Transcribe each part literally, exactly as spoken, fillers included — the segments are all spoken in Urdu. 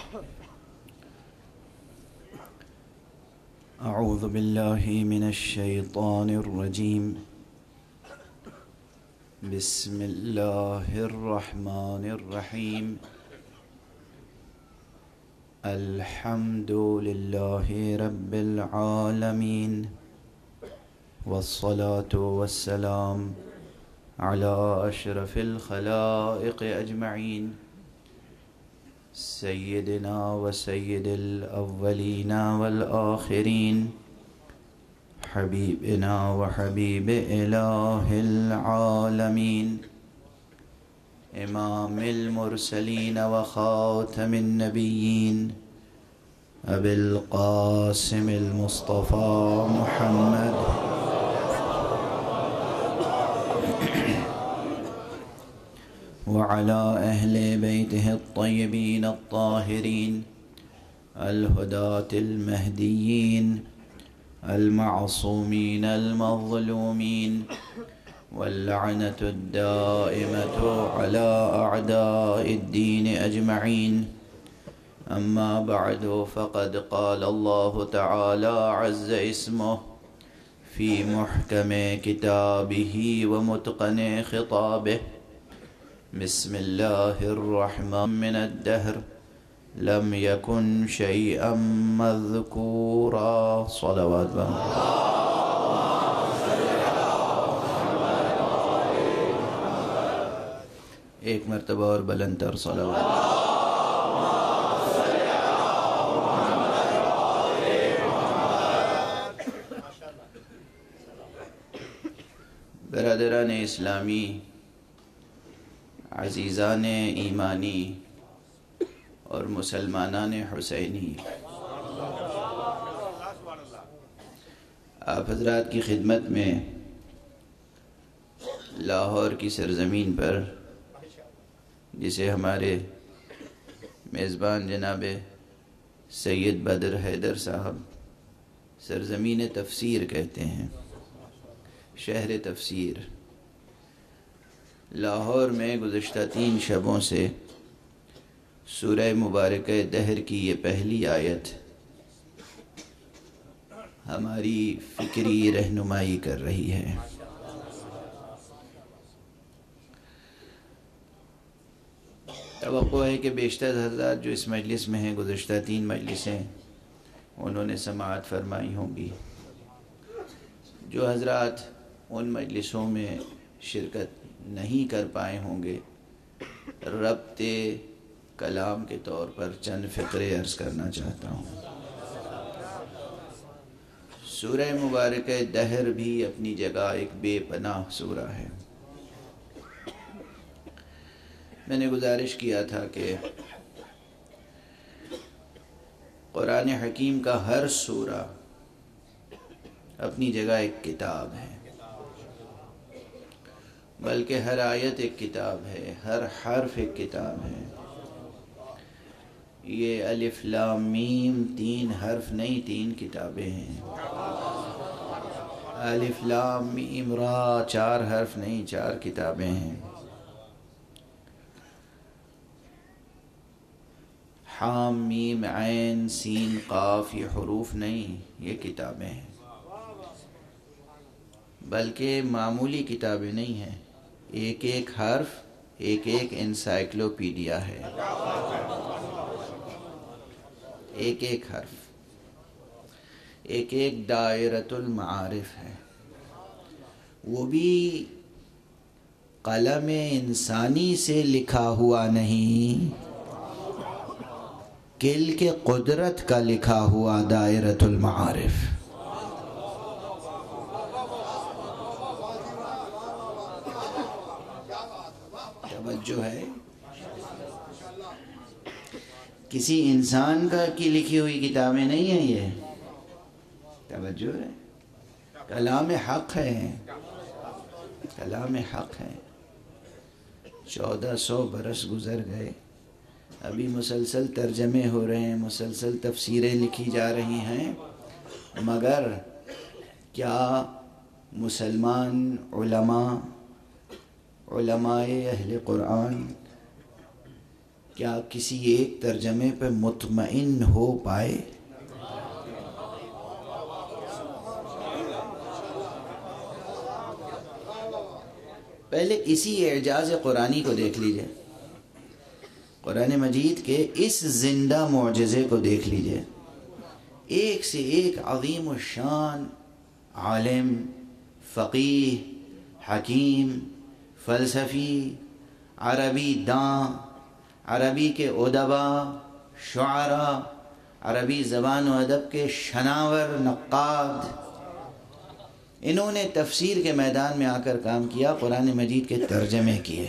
أعوذ بالله من الشيطان الرجيم. بسم الله الرحمن الرحيم. الحمد لله رب العالمين، والصلاة والسلام على أشرف الخلائق أجمعين، سيدنا وسيد الأولين والآخرين، حبيبنا وحبيب إله العالمين، إمام المرسلين وخاتم النبيين، أبي القاسم المصطفى محمد وعلى أهل بيته الطيبين الطاهرين الهداة المهديين المعصومين المظلومين، واللعنة الدائمة على أعداء الدين أجمعين. أما بعد، فقد قال الله تعالى عز اسمه في محكم كتابه ومتقن خطابه: بسم الله الرحمن من الدهر لم يكن شيئا مذكورا. صلوات بهم. ایک مرتبہ اور بلند تر صلوات. برادران اسلامی، عزیزان ایمانی اور مسلمانان حسینی، آپ حضرات کی خدمت میں لاہور کی سرزمین پر، جسے ہمارے میزبان جناب سید بدر حیدر صاحب سرزمین تفسیر کہتے ہیں، شہر تفسیر، لاہور میں گزشتہ تین شبوں سے سورہ مبارکہ دہر کی یہ پہلی آیت ہماری فکری رہنمائی کر رہی ہے۔ توقع ہے کہ بیشتر حضرات جو اس مجلس میں ہیں، گزشتہ تین مجلسیں انہوں نے سماعت فرمائی ہوں گی۔ جو حضرات ان مجلسوں میں شرکت نہیں کر پائے ہوں گے، ربط کلام کے طور پر چند فقرے عرض کرنا چاہتا ہوں۔ سورہ مبارکہ دہر بھی اپنی جگہ ایک بے پناہ سورہ ہے۔ میں نے گزارش کیا تھا کہ قرآن حکیم کا ہر سورہ اپنی جگہ ایک کتاب ہے، بلکہ ہر آیت ایک کتاب ہے، ہر حرف ایک کتاب ہے۔ یہ الف لام میم تین حرف نہیں، تین کتابیں ہیں۔ الف لام میم را چار حرف نہیں، چار کتابیں ہیں۔ حام میم عین سین قاف یہ حروف نہیں، یہ کتابیں ہیں۔ بلکہ معمولی کتابیں نہیں ہیں، ایک ایک حرف ایک ایک انسائکلوپیڈیا ہے، ایک ایک حرف ایک ایک دائرۃ المعارف ہے۔ وہ بھی قلم انسانی سے لکھا ہوا نہیں، کل کے قدرت کا لکھا ہوا دائرۃ المعارف۔ توجہ ہے؟ کسی انسان کا کی لکھی ہوئی کتابیں نہیں ہیں یہ، توجہ ہے؟ کلام حق ہے، کلام حق ہے۔ چودہ سو برس گزر گئے، ابھی مسلسل ترجمے ہو رہے ہیں، مسلسل تفسیریں لکھی جا رہی ہیں، مگر کیا مسلمان علماء علماء اہل قرآن کیا کسی ایک ترجمے پہ مطمئن ہو پائے؟ پہلے اسی اعجاز قرآنی کو دیکھ لیجئے، قرآن مجید کے اس زندہ معجزے کو دیکھ لیجئے، ایک سے ایک عظیم الشان عالم، فقیہ، حکیم، فلسفی، عربی داں، عربی کے ادباء، شعراء، عربی زبان و ادب کے شناور، نقاد، انہوں نے تفسیر کے میدان میں آ کر کام کیا، قرآن مجید کے ترجمے کیے۔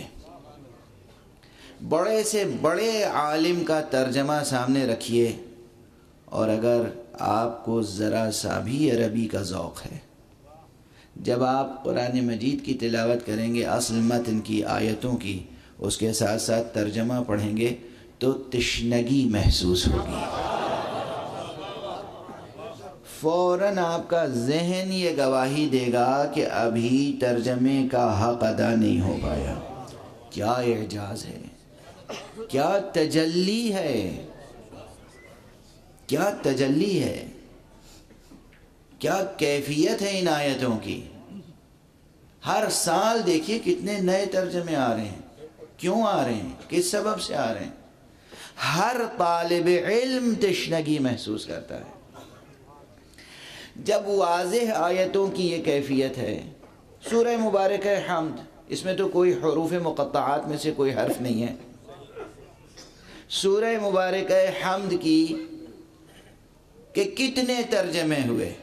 بڑے سے بڑے عالم کا ترجمہ سامنے رکھیے، اور اگر آپ کو ذرا سا بھی عربی کا ذوق ہے، جب آپ قرآن مجید کی تلاوت کریں گے، اصل متن کی آیتوں کی، اس کے ساتھ ساتھ ترجمہ پڑھیں گے تو تشنگی محسوس ہوگی۔ فوراً آپ کا ذہن یہ گواہی دے گا کہ ابھی ترجمے کا حق ادا نہیں ہو پایا۔ کیا اعجاز ہے، کیا تجلی ہے، کیا تجلی ہے، کیا کیفیت ہے ان آیتوں کی۔ ہر سال دیکھیے کتنے نئے ترجمے آ رہے ہیں، کیوں آ رہے ہیں، کس سبب سے آ رہے ہیں؟ ہر طالب علم تشنگی محسوس کرتا ہے۔ جب واضح آیتوں کی یہ کیفیت ہے، سورہ مبارکہ حمد، اس میں تو کوئی حروف مقطعات میں سے کوئی حرف نہیں ہے۔ سورہ مبارکہ حمد کی کہ کتنے ترجمے ہوئے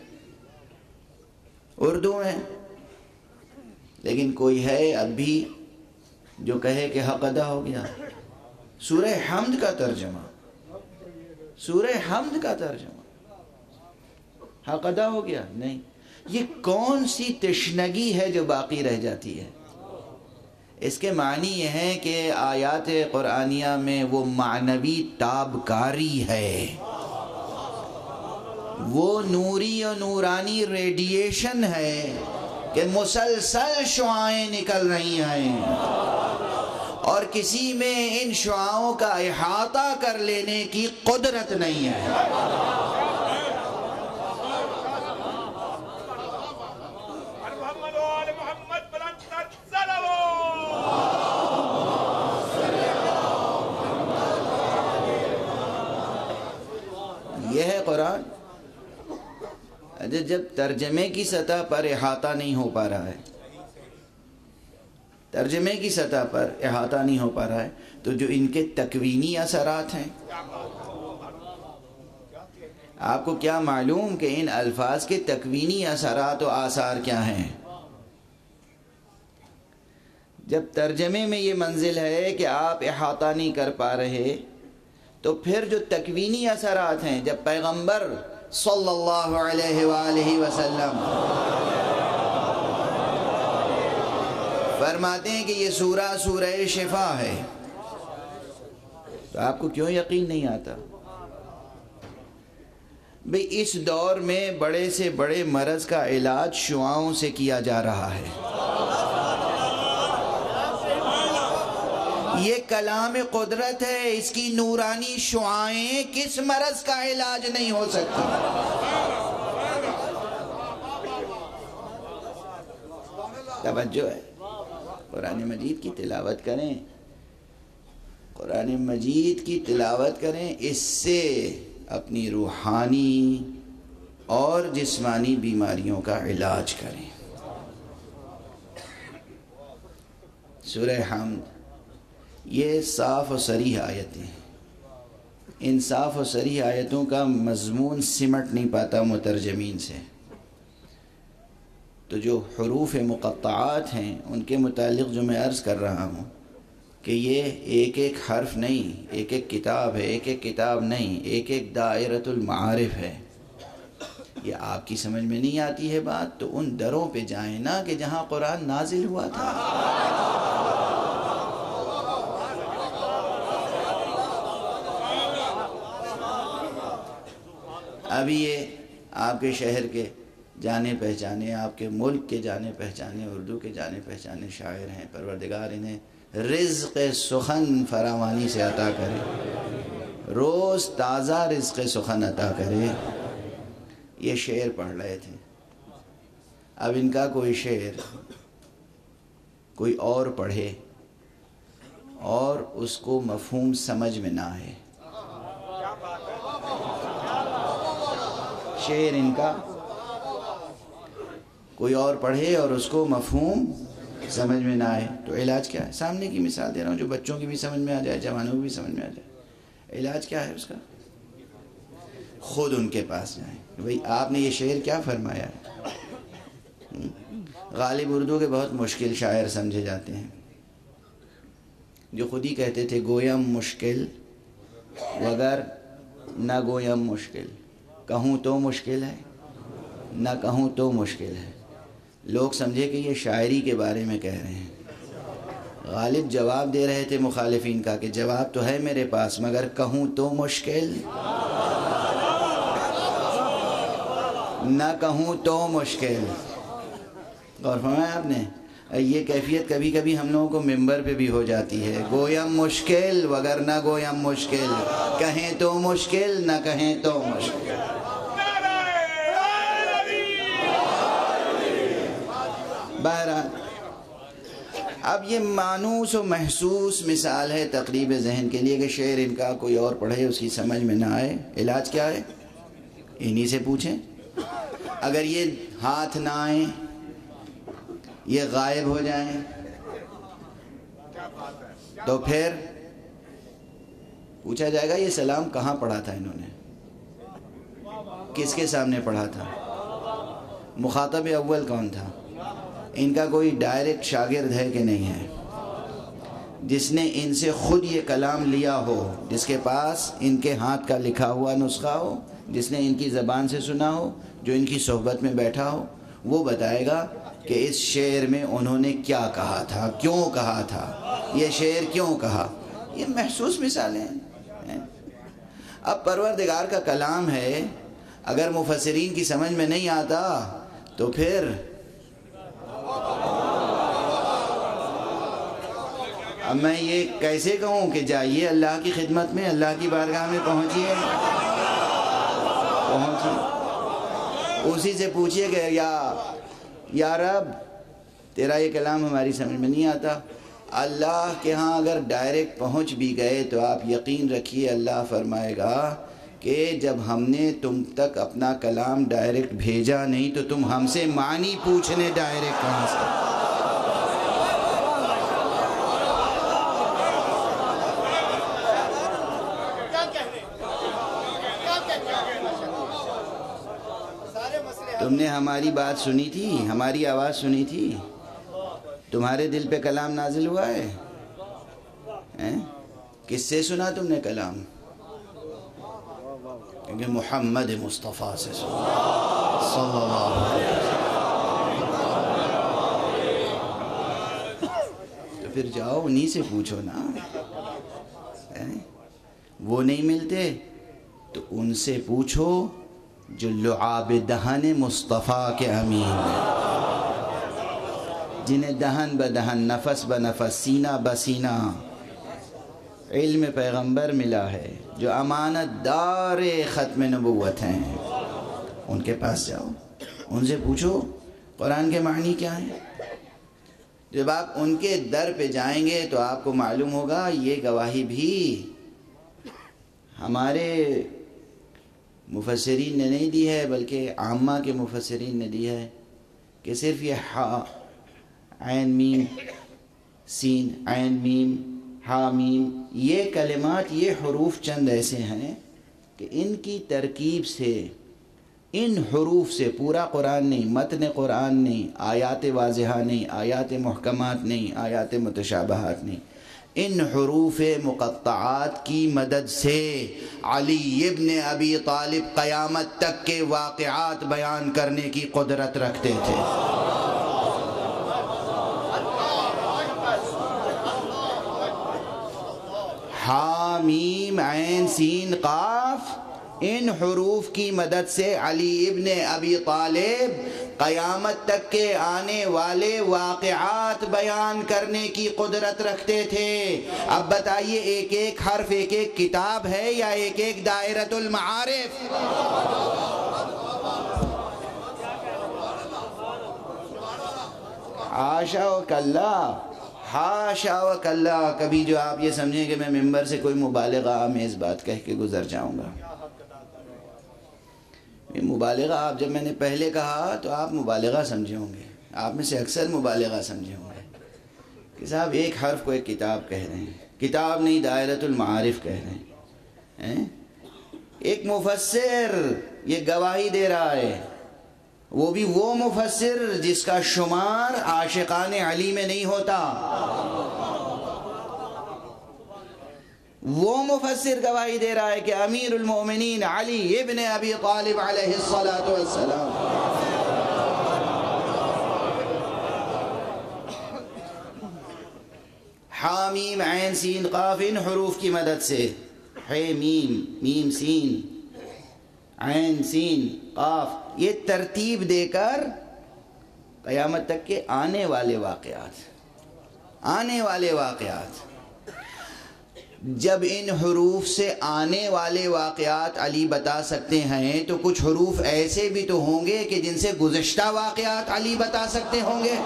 اردو میں، لیکن کوئی ہے اب بھی جو کہے کہ حق ادا ہو گیا؟ سورہ حمد کا ترجمہ، سورہ حمد کا ترجمہ، حق ادا ہو گیا؟ نہیں۔ یہ کون سی تشنگی ہے جو باقی رہ جاتی ہے؟ اس کے معنی یہ ہے کہ آیات قرآنیہ میں وہ معنوی تابکاری ہے، وہ نوری و نورانی ریڈیشن ہے کہ مسلسل شعاعیں نکل رہی ہیں، اور کسی میں ان شعاعوں کا احاطہ کر لینے کی قدرت نہیں ہے۔ یہ ہے قرآن۔ جب ترجمے کی سطح پر احاطہ نہیں ہو پا رہا ہے، ترجمے کی سطح پر احاطہ نہیں ہو پا رہا ہے، تو جو ان کے تکوینی اثرات ہیں، آپ کو کیا معلوم کہ ان الفاظ کے تکوینی اثرات و آثار کیا ہیں؟ جب ترجمے میں یہ منزل ہے کہ آپ احاطہ نہیں کر پا رہے، تو پھر جو تکوینی اثرات ہیں، جب پیغمبر صلی اللہ علیہ وآلہ وسلم فرماتے ہیں کہ یہ سورہ سورہ شفا ہے، تو آپ کو کیوں یقین نہیں آتا؟ بھئی اس دور میں بڑے سے بڑے مرض کا علاج شعاعوں سے کیا جا رہا ہے۔ یہ کلام قدرت ہے، اس کی نورانی شعاعیں کس مرض کا علاج نہیں ہو سکتی؟ توجہ ہے، قرآن مجید کی تلاوت کریں، قرآن مجید کی تلاوت کریں، اس سے اپنی روحانی اور جسمانی بیماریوں کا علاج کریں۔ سورہ حمد، یہ صاف و صریح آیتیں ہیں۔ ان صاف و صریح آیتوں کا مضمون سمٹ نہیں پاتا مترجمین سے، تو جو حروف مقطعات ہیں ان کے متعلق جو میں عرض کر رہا ہوں کہ یہ ایک ایک حرف نہیں، ایک ایک کتاب ہے، ایک ایک کتاب نہیں، ایک ایک دائرۃ المعارف ہے۔ یہ آپ کی سمجھ میں نہیں آتی ہے بات، تو ان دروں پہ جائیں نا کہ جہاں قرآن نازل ہوا تھا۔ ابھی یہ آپ کے شہر کے جانے پہچانے، آپ کے ملک کے جانے پہچانے، اردو کے جانے پہچانے شاعر ہیں، پروردگار انہیں رزق سخن فراوانی سے عطا کرے، روز تازہ رزق سخن عطا کرے۔ یہ شعر پڑھ رہے تھے۔ اب ان کا کوئی شعر کوئی اور پڑھے اور اس کو مفہوم سمجھ میں نہ آئے، شعر ان کا کوئی اور پڑھے اور اس کو مفہوم سمجھ میں نہ آئے، تو علاج کیا ہے؟ سامنے کی مثال دے رہا ہوں جو بچوں کی بھی سمجھ میں آ جائے، جوانوں کی بھی سمجھ میں آ جائے۔ علاج کیا ہے اس کا؟ خود ان کے پاس جائیں، بھئی آپ نے یہ شعر کیا فرمایا ہے؟ غالب اردو کے بہت مشکل شاعر سمجھے جاتے ہیں، جو خود ہی کہتے تھے گویم مشکل وگر نہ گویم مشکل، کہوں تو مشکل ہے نہ کہوں تو مشکل ہے۔ لوگ سمجھے کہ یہ شاعری کے بارے میں کہہ رہے ہیں۔ غالب جواب دے رہے تھے مخالفین کا کہ جواب تو ہے میرے پاس مگر کہوں تو مشکل نہ کہوں تو مشکل۔ غور فرمایا آپ نے؟ یہ کیفیت کبھی کبھی ہم لوگوں کو ممبر پہ بھی ہو جاتی ہے، گویم مشکل وگر نہ گویم مشکل، کہیں تو مشکل نہ کہیں تو مشکل۔ بہرحال اب یہ مانوس و محسوس مثال ہے تقریب ذہن کے لیے کہ شعر ان کا کوئی اور پڑھے اس کی سمجھ میں نہ آئے، علاج کیا ہے؟ انہی سے پوچھیں۔ اگر یہ ہاتھ نہ آئیں، یہ غائب ہو جائیں، تو پھر پوچھا جائے گا یہ سلام کہاں پڑھا تھا انہوں نے، کس کے سامنے پڑھا تھا، مخاطب اول کون تھا؟ ان کا کوئی ڈائریکٹ شاگرد ہے کہ نہیں ہے جس نے ان سے خود یہ کلام لیا ہو، جس کے پاس ان کے ہاتھ کا لکھا ہوا نسخہ ہو، جس نے ان کی زبان سے سنا ہو، جو ان کی صحبت میں بیٹھا ہو؟ وہ بتائے گا کہ اس شعر میں انہوں نے کیا کہا تھا، کیوں کہا تھا، یہ شعر کیوں کہا۔ یہ محسوس مثالیں ہیں۔ اب پروردگار کا کلام ہے، اگر مفسرین کی سمجھ میں نہیں آتا تو پھر اب میں یہ کیسے کہوں کہ جائیے اللہ کی خدمت میں، اللہ کی بارگاہ میں پہنچیے پہنچیے اسی سے پوچھئے کہ یا یا رب تیرا یہ کلام ہماری سمجھ میں نہیں آتا۔ اللہ کے ہاں اگر ڈائریکٹ پہنچ بھی گئے تو آپ یقین رکھیے اللہ فرمائے گا کہ جب ہم نے تم تک اپنا کلام ڈائریکٹ بھیجا نہیں تو تم ہم سے معنی پوچھنے ڈائریکٹ کہاں سے؟ تم نے ہماری بات سنی تھی، ہماری آواز سنی تھی، تمہارے دل پہ کلام نازل ہوا ہے؟ کس سے سنا تم نے کلام؟ کیونکہ محمد مصطفیٰ سے سنا صلی اللہ علیہ وسلم۔ تو پھر جاؤ انہی سے پوچھو نا، وہ نہیں ملتے تو ان سے پوچھو جو لعاب دہن مصطفیٰ کے امین ہیں، جنہیں دہن بدہن، نفس بنفس، سینہ بسینہ علم پیغمبر ملا ہے، جو امانت دار ختم نبوت ہیں، ان کے پاس جاؤ، ان سے پوچھو قرآن کے معنی کیا ہیں۔ جب آپ ان کے در پہ جائیں گے تو آپ کو معلوم ہوگا یہ گواہی بھی ہمارے مفسرین نے نہیں دی ہے بلکہ عامہ کے مفسرین نے دی ہے، کہ صرف یہ ہا عین میم سین عین میم ہا میم یہ کلمات، یہ حروف چند ایسے ہیں کہ ان کی ترکیب سے، ان حروف سے پورا قرآن نہیں، متن قرآن نہیں، آیات واضحہ نہیں، آیات محکمات نہیں، آیات متشابہات نہیں، ان حروف مقطعات کی مدد سے علی ابن ابی طالب قیامت تک کے واقعات بیان کرنے کی قدرت رکھتے تھے۔ حامیم عین سین قاف ان حروف کی مدد سے علی ابن ابی طالب قیامت تک کے آنے والے واقعات بیان کرنے کی قدرت رکھتے تھے۔ اب بتائیے ایک ایک حرف ایک ایک کتاب ہے یا ایک ایک دائرۃ المعارف؟ حاشا و کلا، حاشا و کلا، کبھی جو آپ یہ سمجھیں کہ میں ممبر سے کوئی مبالغہ آمیز بات کہہ کے گزر جاؤں گا۔ یہ مبالغہ آپ جب میں نے پہلے کہا تو آپ مبالغہ سمجھے ہوں گے، آپ میں سے اکثر مبالغہ سمجھے ہوں گے کہ صاحب ایک حرف کو ایک کتاب کہہ رہے ہیں، کتاب نہیں دائرۃ المعارف کہہ رہے ہیں۔ ایک مفسر یہ گواہی دے رہا ہے، وہ بھی وہ مفسر جس کا شمار عاشقان علی میں نہیں ہوتا، وہ مفسر گواہی دے رہا ہے کہ امیر المومنین علی ابن ابی طالب علیہ الصلاۃ والسلام حامیم عین سین قاف، ان حروف کی مدد سے ہے میم میم سین عین سین قاف، یہ ترتیب دے کر قیامت تک کے آنے والے واقعات آنے والے واقعات جب ان حروف سے آنے والے واقعات علی بتا سکتے ہیں تو کچھ حروف ایسے بھی تو ہوں گے کہ جن سے گزشتہ واقعات علی بتا سکتے ہوں گے،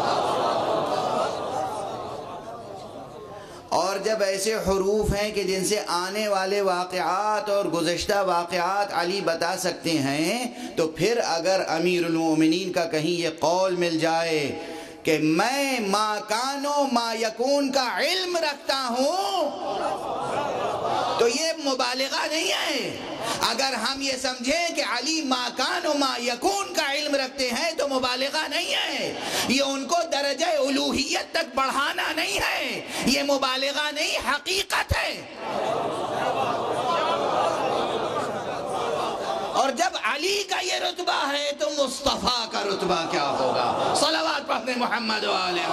اور جب ایسے حروف ہیں کہ جن سے آنے والے واقعات اور گزشتہ واقعات علی بتا سکتے ہیں، تو پھر اگر امیر المومنین کا کہیں یہ قول مل جائے کہ میں ما کان و ما یکون کا علم رکھتا ہوں، تو یہ مبالغہ نہیں ہے۔ اگر ہم یہ سمجھیں کہ علی ما کان و ما یکون کا علم رکھتے ہیں تو مبالغہ نہیں ہے، یہ ان کو درجہ الوہیت تک بڑھانا نہیں ہے، یہ مبالغہ نہیں، حقیقت ہے۔ اور جب علی کا یہ رتبہ ہے تو مصطفیٰ کا رتبہ کیا ہوگا؟ صلوات پڑھنے محمد و آلہ۔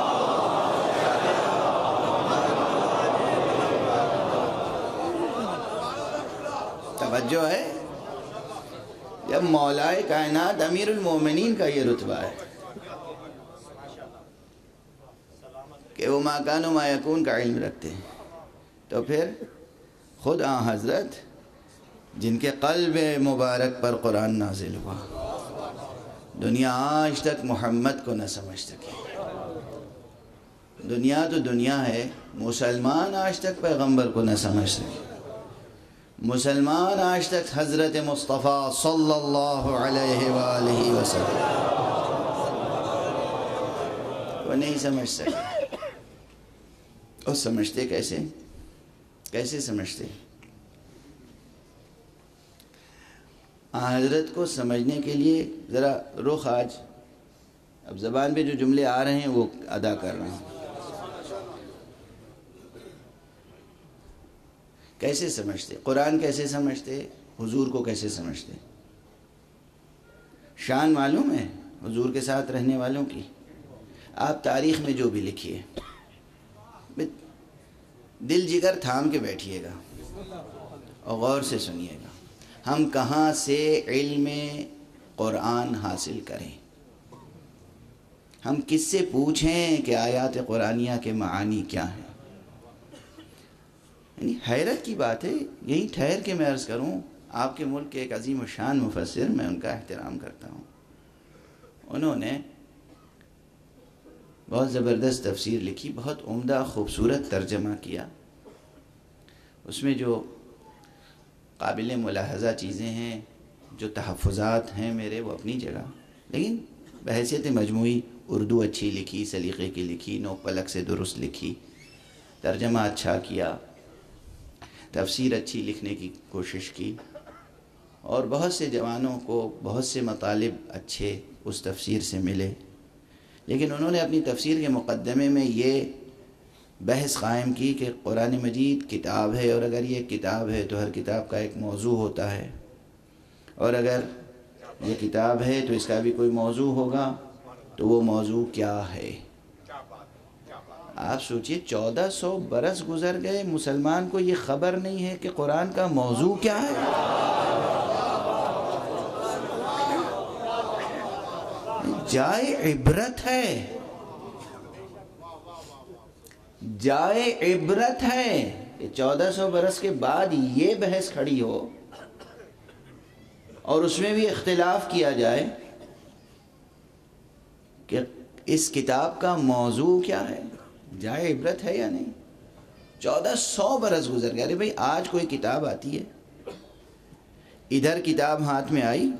توجہ ہے؟ جب مولا کائنات امیر المومنین کا یہ رتبہ ہے کہ وہ ما کان و ما یکون کا علم رکھتے ہیں، تو پھر خود آن حضرت جن کے قلب مبارک پر قرآن نازل ہوا، دنیا آج تک محمد کو نہ سمجھ سکی۔ دنیا تو دنیا ہے، مسلمان آج تک پیغمبر کو نہ سمجھ سکے، مسلمان آج تک حضرت مصطفیٰ صلی اللہ علیہ وآلہ وسلم وہ نہیں سمجھ سکے۔ اور سمجھتے کیسے کیسے سمجھتے؟ حضرت کو سمجھنے کے لیے ذرا رخ آج اب زبان پہ جو جملے آ رہے ہیں وہ ادا کر رہا ہوں۔ کیسے سمجھتے؟ قرآن کیسے سمجھتے؟ حضور کو کیسے سمجھتے؟ شان معلوم ہے حضور کے ساتھ رہنے والوں کی؟ آپ تاریخ میں جو بھی لکھیے، دل جگر تھام کے بیٹھیے گا اور غور سے سنیے گا۔ ہم کہاں سے علم قرآن حاصل کریں؟ ہم کس سے پوچھیں کہ آیات قرآنیہ کے معانی کیا ہیں؟ یعنی حیرت کی بات ہے۔ یہی ٹھہر کے میں عرض کروں، آپ کے ملک کے ایک عظیم الشان مفسر، میں ان کا احترام کرتا ہوں، انہوں نے بہت زبردست تفسیر لکھی، بہت عمدہ خوبصورت ترجمہ کیا۔ اس میں جو قابل ملاحظہ چیزیں ہیں، جو تحفظات ہیں میرے، وہ اپنی جگہ، لیکن بحیثیت مجموعی اردو اچھی لکھی، سلیقے کی لکھی، نوک پلک سے درست لکھی، ترجمہ اچھا کیا، تفسیر اچھی لکھنے کی کوشش کی، اور بہت سے جوانوں کو بہت سے مطالب اچھے اس تفسیر سے ملے۔ لیکن انہوں نے اپنی تفسیر کے مقدمے میں یہ بحث قائم کی کہ قرآن مجید کتاب ہے، اور اگر یہ کتاب ہے تو ہر کتاب کا ایک موضوع ہوتا ہے، اور اگر یہ کتاب ہے تو اس کا بھی کوئی موضوع ہوگا، تو وہ موضوع کیا ہے؟ آپ سوچئے چودہ سو برس گزر گئے، مسلمان کو یہ خبر نہیں ہے کہ قرآن کا موضوع کیا ہے۔ جائے عبرت ہے، جائے عبرت ہے کہ چودہ سو برس کے بعد یہ بحث کھڑی ہو اور اس میں بھی اختلاف کیا جائے کہ اس کتاب کا موضوع کیا ہے، جائے عبرت ہے یا نہیں۔ چودہ سو برس گزر گئے۔ ارے بھائی آج کوئی کتاب آتی ہے، ادھر کتاب ہاتھ میں آئی،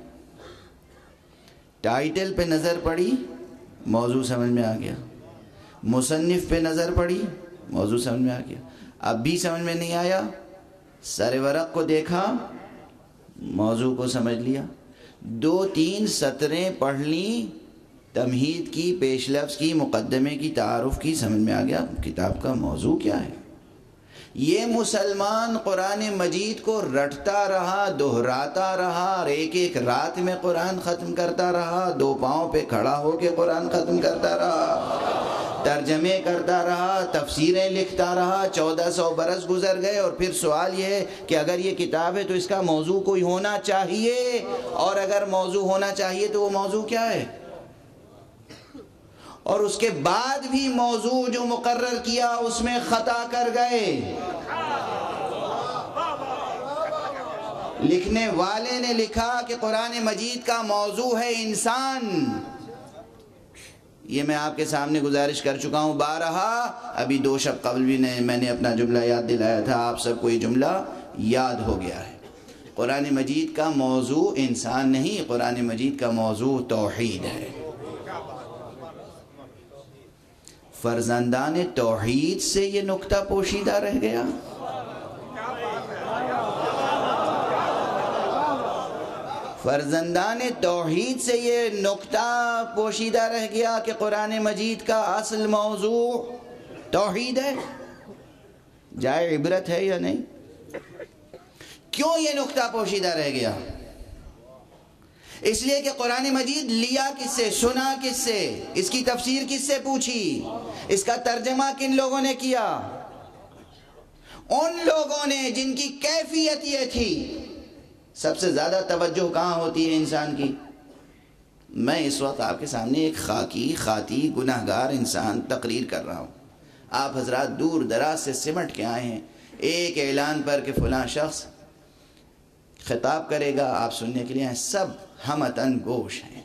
ٹائٹل پہ نظر پڑی، موضوع سمجھ میں آ گیا، مصنف پہ نظر پڑی، موضوع سمجھ میں آ گیا، اب بھی سمجھ میں نہیں آیا، سر ورق کو دیکھا، موضوع کو سمجھ لیا، دو تین سطریں پڑھ لیں، تمہید کی، پیش لفظ کی، مقدمے کی، تعارف کی، سمجھ میں آ گیا کتاب کا موضوع کیا ہے۔ یہ مسلمان قرآن مجید کو رٹتا رہا، دہراتا رہا، اور ایک ایک رات میں قرآن ختم کرتا رہا، دو پاؤں پہ کھڑا ہو کے قرآن ختم کرتا رہا، ترجمے کرتا رہا، تفسیریں لکھتا رہا، چودہ سو برس گزر گئے۔ اور پھر سوال یہ ہے کہ اگر یہ کتاب ہے تو اس کا موضوع کوئی ہونا چاہیے، اور اگر موضوع ہونا چاہیے تو وہ موضوع کیا ہے؟ اور اس کے بعد بھی موضوع جو مقرر کیا اس میں خطا کر گئے۔ لکھنے والے نے لکھا کہ قرآن مجید کا موضوع ہے انسان۔ یہ میں آپ کے سامنے گزارش کر چکا ہوں بارہا، ابھی دو شب قبل بھی میں نے اپنا جملہ یاد دلایا تھا، آپ سب کو یہ جملہ یاد ہو گیا ہے۔ قرآن مجید کا موضوع انسان نہیں، قرآن مجید کا موضوع توحید ہے۔ فرزندان توحید سے یہ نکتہ پوشیدہ رہ گیا۔ فرزندان توحید سے یہ نکتہ پوشیدہ رہ گیا کہ قرآن مجید کا اصل موضوع توحید ہے۔ جائے عبرت ہے یا نہیں؟ کیوں یہ نکتہ پوشیدہ رہ گیا؟ اس لیے کہ قرآن مجید لیا کس سے، سنا کس سے، اس کی تفسیر کس سے پوچھی، اس کا ترجمہ کن لوگوں نے کیا؟ ان لوگوں نے جن کی کیفیت یہ تھی۔ سب سے زیادہ توجہ کہاں ہوتی ہے انسان کی؟ میں اس وقت آپ کے سامنے ایک خاکی خاطی گناہگار انسان تقریر کر رہا ہوں، آپ حضرات دور دراز سے سمٹ کے آئے ہیں ایک اعلان پر کہ فلاں شخص خطاب کرے گا، آپ سننے کے لیے ہیں، سب ہمتن گوش ہیں،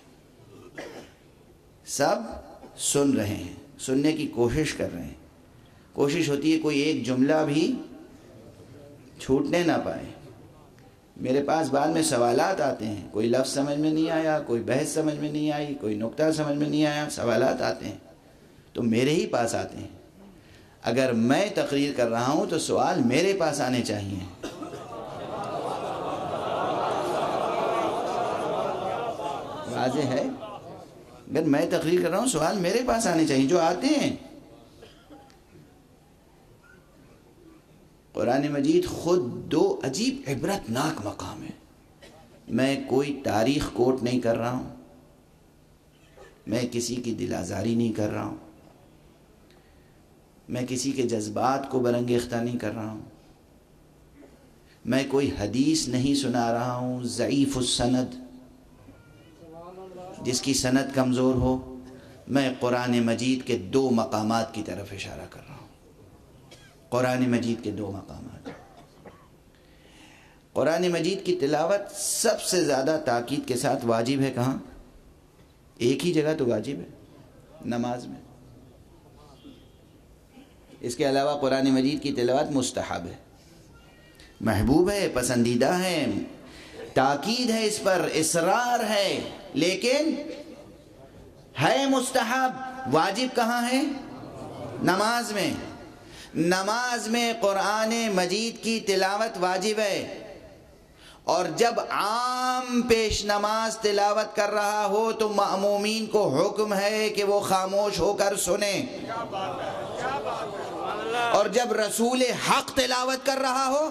سب سن رہے ہیں، سننے کی کوشش کر رہے ہیں، کوشش ہوتی ہے کوئی ایک جملہ بھی چھوٹنے نہ پائے۔ میرے پاس بعد میں سوالات آتے ہیں، کوئی لفظ سمجھ میں نہیں آیا، کوئی بحث سمجھ میں نہیں آئی، کوئی نکتہ سمجھ میں نہیں آیا، سوالات آتے ہیں تو میرے ہی پاس آتے ہیں۔ اگر میں تقریر کر رہا ہوں تو سوال میرے پاس آنے چاہیے۔ واضح ہے؟ اگر میں تقریر کر رہا ہوں سوال میرے پاس آنے چاہیے، جو آتے ہیں۔ قرآن مجید خود دو عجیب عبرت ناک مقام ہے۔ میں کوئی تاریخ کوٹ نہیں کر رہا ہوں، میں کسی کی دل آزاری نہیں کر رہا ہوں، میں کسی کے جذبات کو برانگیختہ نہیں کر رہا ہوں، میں کوئی حدیث نہیں سنا رہا ہوں ضعیف السند جس کی سند کمزور ہو۔ میں قرآن مجید کے دو مقامات کی طرف اشارہ کر رہا ہوں، قرآن مجید کے دو مقامات۔ قرآن مجید کی تلاوت سب سے زیادہ تاکید کے ساتھ واجب ہے کہاں؟ ایک ہی جگہ تو واجب ہے، نماز میں۔ اس کے علاوہ قرآن مجید کی تلاوت مستحب ہے، محبوب ہے، پسندیدہ ہے، تاکید ہے اس پر، اصرار ہے، لیکن ہے مستحب۔ واجب کہاں ہے؟ نماز میں۔ نماز میں قرآن مجید کی تلاوت واجب ہے، اور جب عام پیش نماز تلاوت کر رہا ہو تو مأمومین کو حکم ہے کہ وہ خاموش ہو کر سنیں، اور جب رسول حق تلاوت کر رہا ہو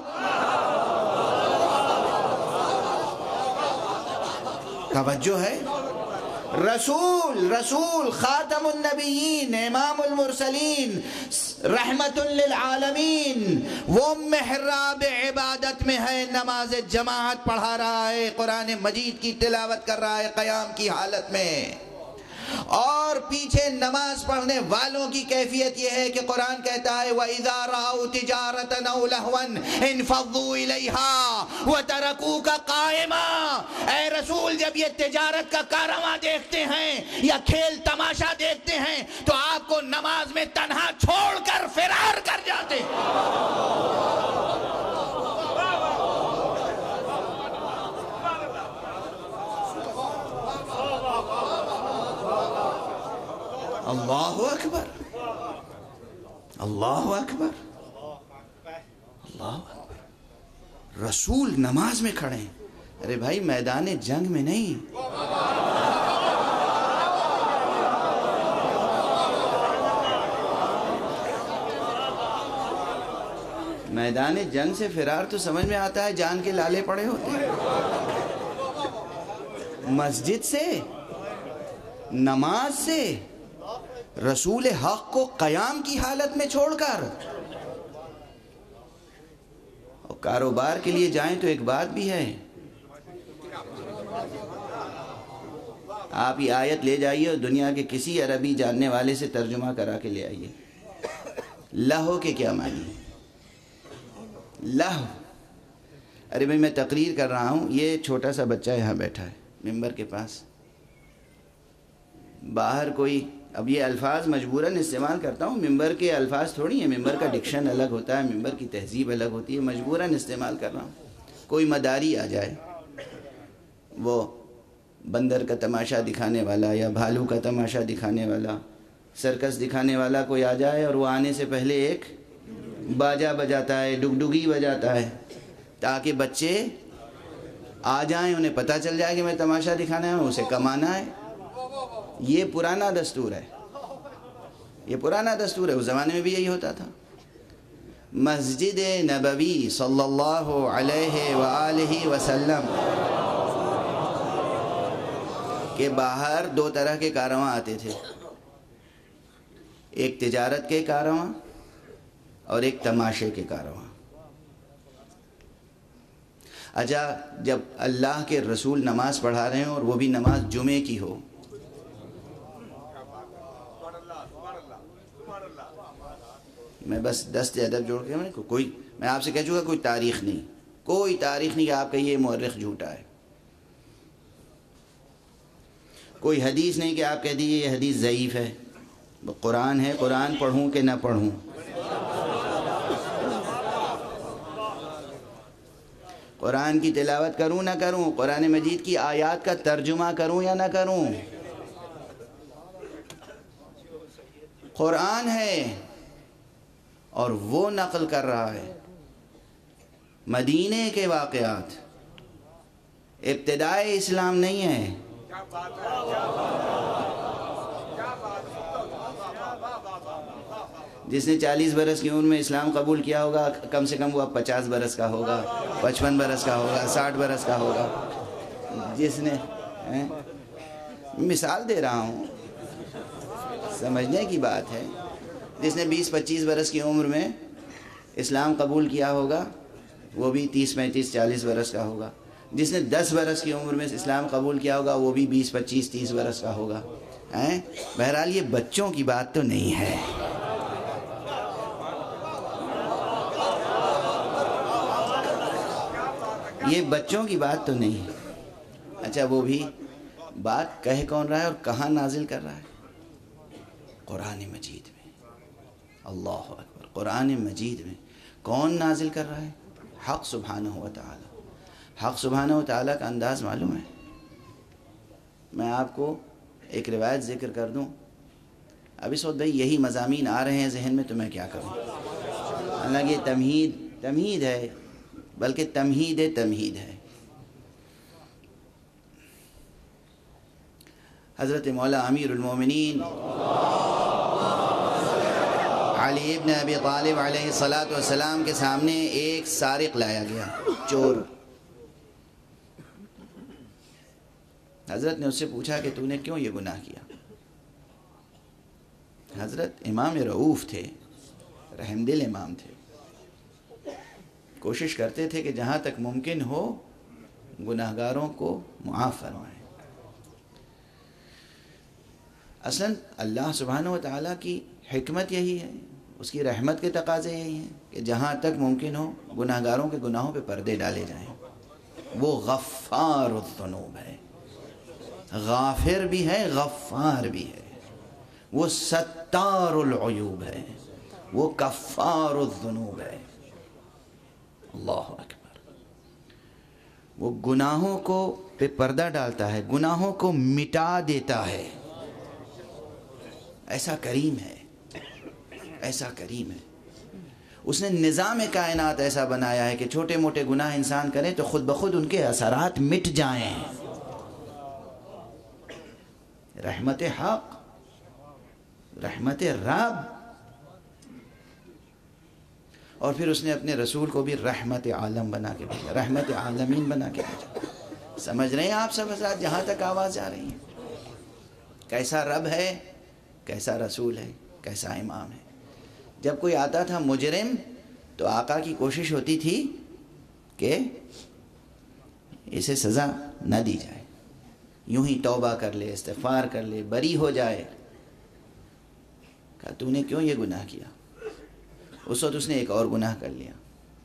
توجہ ہے رسول رسول خاتم النبیین امام المرسلین رحمت للعالمین، وہ محراب عبادت میں ہے، نماز جماعت پڑھا رہا ہے، قرآن مجید کی تلاوت کر رہا ہے قیام کی حالت میں، اور پیچھے نماز پڑھنے والوں کی کیفیت یہ ہے کہ قرآن کہتا ہے وَإِذَا رَأَوْا تِجَارَةً أَوْ لَهْوًا انفضوا إِلَيْهَا وَتَرَكُوكَ قَائِمًا۔ اے رسول، جب یہ تجارت کا کارواں دیکھتے ہیں یا کھیل تماشا دیکھتے ہیں تو آپ کو نماز میں تنہا چھوڑ کر فرار کر جاتے ہیں۔ اللہ اکبر، اللہ اکبر، اللہ اکبر۔ رسول نماز میں کھڑے ہیں، ارے بھائی میدان جنگ میں نہیں، میدان جنگ سے فرار تو سمجھ میں آتا ہے جان کے لالے پڑے ہوتے ہیں، مسجد سے، نماز سے، رسول حق کو قیام کی حالت میں چھوڑ کر، اور کاروبار کے لیے جائیں تو ایک بات بھی ہے، آپ یہ آیت لے جائیے اور دنیا کے کسی عربی جاننے والے سے ترجمہ کرا کے لے آئیے، لہو کے کیا معنی؟ لہو، ارے بھائی میں تقریر کر رہا ہوں، یہ چھوٹا سا بچہ یہاں بیٹھا ہے ممبر کے پاس، باہر کوئی، اب یہ الفاظ مجبوراً استعمال کرتا ہوں، ممبر کے الفاظ تھوڑی ہیں، ممبر کا ڈکشن الگ ہوتا ہے، ممبر کی تہذیب الگ ہوتی ہے، مجبوراً استعمال کر رہا ہوں۔ کوئی مداری آ جائے، وہ بندر کا تماشا دکھانے والا یا بھالو کا تماشا دکھانے والا، سرکس دکھانے والا کوئی آ جائے اور وہ آنے سے پہلے ایک باجا بجاتا ہے، ڈگڈگی بجاتا ہے، تاکہ بچے آ جائیں، انہیں پتہ چل جائے کہ میں تماشا دکھانا ہے، اسے کمانا ہے۔ یہ پرانا دستور ہے، یہ پرانا دستور ہے، اس زمانے میں بھی یہی ہوتا تھا۔ مسجد نبوی صلی اللہ علیہ وآلہ وسلم کے باہر دو طرح کے کارواں آتے تھے، ایک تجارت کے کارواں اور ایک تماشے کے کارواں۔ اچھا، جب اللہ کے رسول نماز پڑھا رہے ہیں اور وہ بھی نماز جمعے کی ہو، میں بس دست ادب جوڑ کے میں کوئی میں آپ سے کہہ چکا کوئی تاریخ نہیں، کوئی تاریخ نہیں کہ آپ کہیے مورخ جھوٹا ہے، کوئی حدیث نہیں کہ آپ کہہ دیجیے یہ حدیث ضعیف ہے، قرآن ہے، قرآن پڑھوں کہ نہ پڑھوں، قرآن کی تلاوت کروں نہ کروں، قرآن مجید کی آیات کا ترجمہ کروں یا نہ کروں، قرآن ہے اور وہ نقل کر رہا ہے مدینے کے واقعات، ابتدائے اسلام نہیں ہے۔ جس نے چالیس برس کی عمر میں اسلام قبول کیا ہوگا، کم سے کم وہ اب پچاس برس کا ہوگا، پچپن برس کا ہوگا، ساٹھ برس کا ہوگا۔ جس نے مثال دے رہا ہوں، سمجھنے کی بات ہے، جس نے بیس پچیس برس کی عمر میں اسلام قبول کیا ہوگا وہ بھی تیس پینتیس چالیس برس کا ہوگا، جس نے دس برس کی عمر میں اسلام قبول کیا ہوگا وہ بھی بیس پچیس تیس برس کا ہوگا۔ بہرحال یہ بچوں کی بات تو نہیں ہے، یہ بچوں کی بات تو نہیں ہے۔ اچھا، وہ بھی بات کہہ کون رہا ہے اور کہاں نازل کر رہا ہے؟ قرآن مجید میں۔ اللہ اکبر، قرآن مجید میں کون نازل کر رہا ہے؟ حق سبحانہ و تعالی۔ حق سبحانہ و تعالیٰ کا انداز معلوم ہے؟ میں آپ کو ایک روایت ذکر کر دوں، اب اس وقت بھائی یہی مضامین آ رہے ہیں ذہن میں تو میں کیا کروں، حالانکہ یہ تمہید تمہید ہے، بلکہ تمہید تمہید ہے۔ حضرت مولا امیر المومنین علی ابن ابی طالب علیہ الصلاۃ والسلام کے سامنے ایک سارق لایا گیا، چور، حضرت نے اس سے پوچھا کہ تو نے کیوں یہ گناہ کیا؟ حضرت امام رؤوف تھے، رحم دل امام تھے، کوشش کرتے تھے کہ جہاں تک ممکن ہو گناہگاروں کو معاف فرمائیں۔ اصلاً اللہ سبحانہ و تعالیٰ کی حکمت یہی ہے، اس کی رحمت کے تقاضے یہی ہیں کہ جہاں تک ممکن ہو گناہگاروں کے گناہوں پہ پردے ڈالے جائیں۔ وہ غفار الذنوب ہے، غافر بھی ہے، غفار بھی ہے، وہ ستار العیوب ہے، وہ کفار الذنوب ہے۔ اللہ اکبر۔ وہ گناہوں کو پہ پردہ ڈالتا ہے، گناہوں کو مٹا دیتا ہے۔ ایسا کریم ہے، ایسا کریم ہے۔ اس نے نظام کائنات ایسا بنایا ہے کہ چھوٹے موٹے گناہ انسان کریں تو خود بخود ان کے اثرات مٹ جائیں۔ رحمت حق، رحمت رب، اور پھر اس نے اپنے رسول کو بھی رحمت عالم بنا کے بھیجا، رحمت عالمین بنا کے بھیجا۔ سمجھ رہے ہیں آپ سب حضرات جہاں تک آواز جا رہی ہے؟ کیسا رب ہے، کیسا رسول ہے، کیسا امام ہے۔ جب کوئی آتا تھا مجرم تو آقا کی کوشش ہوتی تھی کہ اسے سزا نہ دی جائے، یوں ہی توبہ کر لے، استغفار کر لے، بری ہو جائے۔ کہا تو نے کیوں یہ گناہ کیا؟ اس وقت اس نے ایک اور گناہ کر لیا۔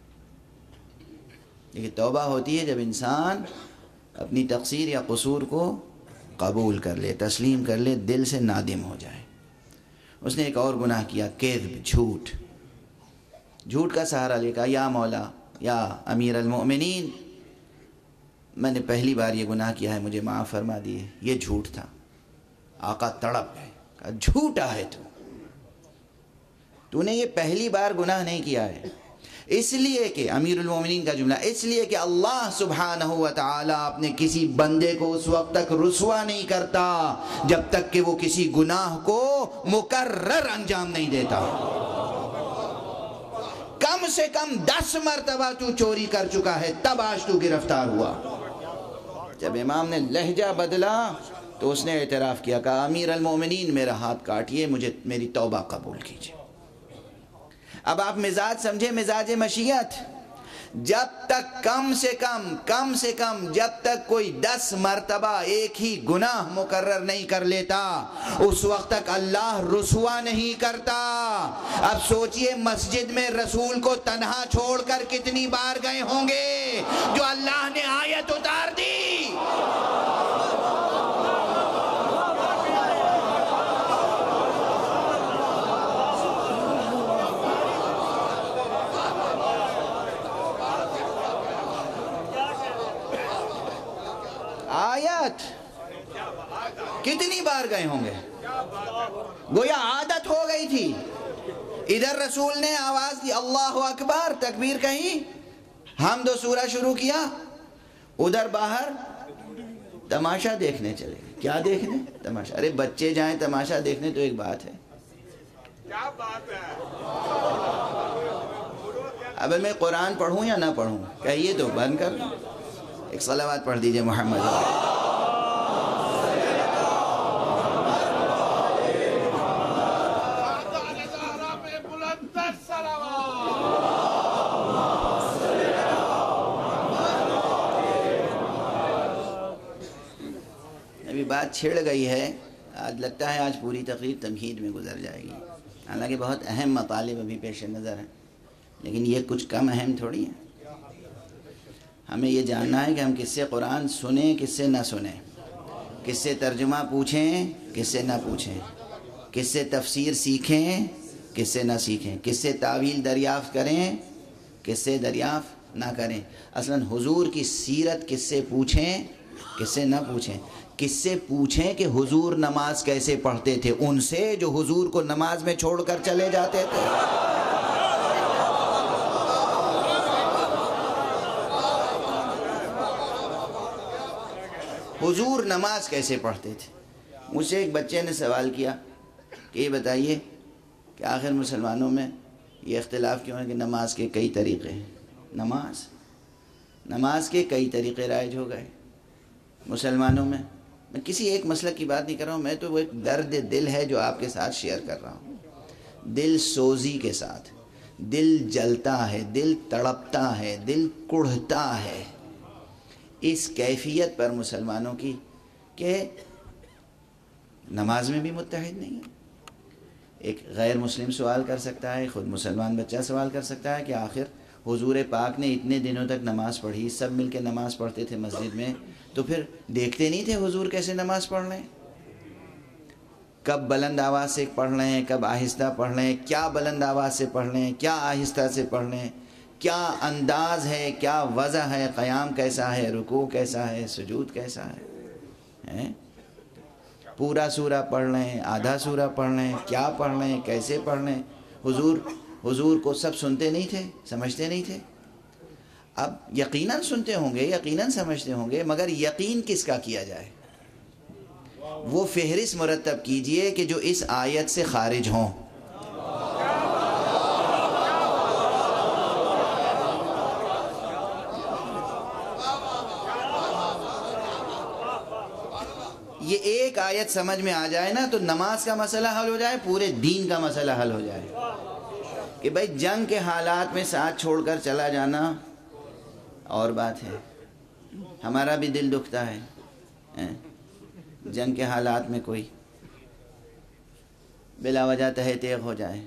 لیکن توبہ ہوتی ہے جب انسان اپنی تقصیر یا قصور کو قبول کر لے، تسلیم کر لے، دل سے نادم ہو جائے۔ اس نے ایک اور گناہ کیا، کذب، جھوٹ۔ جھوٹ کا سہارا لے کہا یا مولا، یا امیر المؤمنین، میں نے پہلی بار یہ گناہ کیا ہے، مجھے معاف فرما دیے۔ یہ جھوٹ تھا۔ آقا تڑپ گئے، کہا جھوٹا ہے تو تو نے یہ پہلی بار گناہ نہیں کیا ہے، اس لیے کہ امیر المومنین کا جملہ، اس لیے کہ اللہ سبحانہ و تعالیٰ اپنے کسی بندے کو اس وقت تک رسوا نہیں کرتا جب تک کہ وہ کسی گناہ کو مکرر انجام نہیں دیتا۔ کم سے کم دس مرتبہ تو چوری کر چکا ہے، تب آج تو گرفتار ہوا۔ جب امام نے لہجہ بدلا تو اس نے اعتراف کیا، کہا امیر المومنین میرا ہاتھ کاٹیے، مجھے میری توبہ قبول کیجیے۔ اب آپ مزاج سمجھے، مزاج مشیت، جب تک کم سے کم کم سے کم جب تک کوئی دس مرتبہ ایک ہی گناہ مقرر نہیں کر لیتا اس وقت تک اللہ رسوا نہیں کرتا۔ اب سوچئے مسجد میں رسول کو تنہا چھوڑ کر کتنی بار گئے ہوں گے جو اللہ نے آیت اتار دی۔ آیت کتنی بار گئے ہوں گے، گویا عادت ہو گئی تھی۔ ادھر رسول نے آواز دی اللہ اکبر، تکبیر کہیں، حمد و سورہ شروع کیا، ادھر باہر تماشا دیکھنے چلے گئے۔ کیا دیکھنے؟ تماشا۔ ارے بچے جائیں تماشا دیکھنے تو ایک بات ہے، کیا بات ہے۔ اب میں قرآن پڑھوں یا نہ پڑھوں، کہیے تو بند کر دوں۔ ایک صلوات پڑھ دیجئے محمد۔ ابھی بات چھڑ گئی ہے، آج لگتا ہے آج پوری تقریر تمہید میں گزر جائے گی، حالانکہ بہت اہم مطالب ابھی پیش نظر ہیں، لیکن یہ کچھ کم اہم تھوڑی ہے۔ ہمیں یہ جاننا ہے کہ ہم کس سے قرآن سنیں، کس سے نہ سنیں، کس سے ترجمہ پوچھیں، کس سے نہ پوچھیں، کس سے تفسیر سیکھیں، کس سے نہ سیکھیں، کس سے تاویل دریافت کریں، کس سے دریافت نہ کریں۔ اصلاً حضور کی سیرت کس سے پوچھیں، کس سے نہ پوچھیں۔ کس سے پوچھیں کہ حضور نماز کیسے پڑھتے تھے، ان سے جو حضور کو نماز میں چھوڑ کر چلے جاتے تھے۔ حضور نماز کیسے پڑھتے تھے۔ مجھ سے ایک بچے نے سوال کیا کہ یہ بتائیے کہ آخر مسلمانوں میں یہ اختلاف کیوں ہے کہ نماز کے کئی طریقے ہیں۔ نماز نماز کے کئی طریقے رائج ہو گئے مسلمانوں میں، میں کسی ایک مسئلہ کی بات نہیں کر رہا ہوں، میں تو وہ ایک درد دل ہے جو آپ کے ساتھ شیئر کر رہا ہوں، دل سوزی کے ساتھ، دل جلتا ہے، دل تڑپتا ہے، دل کڑھتا ہے اس کیفیت پر مسلمانوں کی کہ نماز میں بھی متحد نہیں ہے۔ ایک غیر مسلم سوال کر سکتا ہے، خود مسلمان بچہ سوال کر سکتا ہے کہ آخر حضور پاک نے اتنے دنوں تک نماز پڑھی، سب مل کے نماز پڑھتے تھے مسجد میں، تو پھر دیکھتے نہیں تھے حضور کیسے نماز پڑھ رہے ہیں؟ کب بلند آواز سے پڑھ رہے ہیں، کب آہستہ پڑھ رہے ہیں، کیا بلند آواز سے پڑھ رہے ہیں، کیا آہستہ سے پڑھ رہے ہیں، کیا انداز ہے، کیا وضع ہے، قیام کیسا ہے، رکوع کیسا ہے، سجود کیسا ہے، پورا سورہ پڑھ رہے ہیں، آدھا سورہ پڑھ رہے ہیں، کیا پڑھ رہے ہیں، کیسے پڑھ رہے ہیں؟ حضور حضور کو سب سنتے نہیں تھے، سمجھتے نہیں تھے؟ اب یقیناً سنتے ہوں گے، یقیناً سمجھتے ہوں گے، مگر یقین کس کا کیا جائے؟ وہ فہرست مرتب کیجئے کہ جو اس آیت سے خارج ہوں۔ یہ ایک آیت سمجھ میں آ جائے نا تو نماز کا مسئلہ حل ہو جائے، پورے دین کا مسئلہ حل ہو جائے کہ بھائی جنگ کے حالات میں ساتھ چھوڑ کر چلا جانا اور بات ہے، ہمارا بھی دل دکھتا ہے جنگ کے حالات میں کوئی بلا وجہ تہہ تیغ ہو جائے۔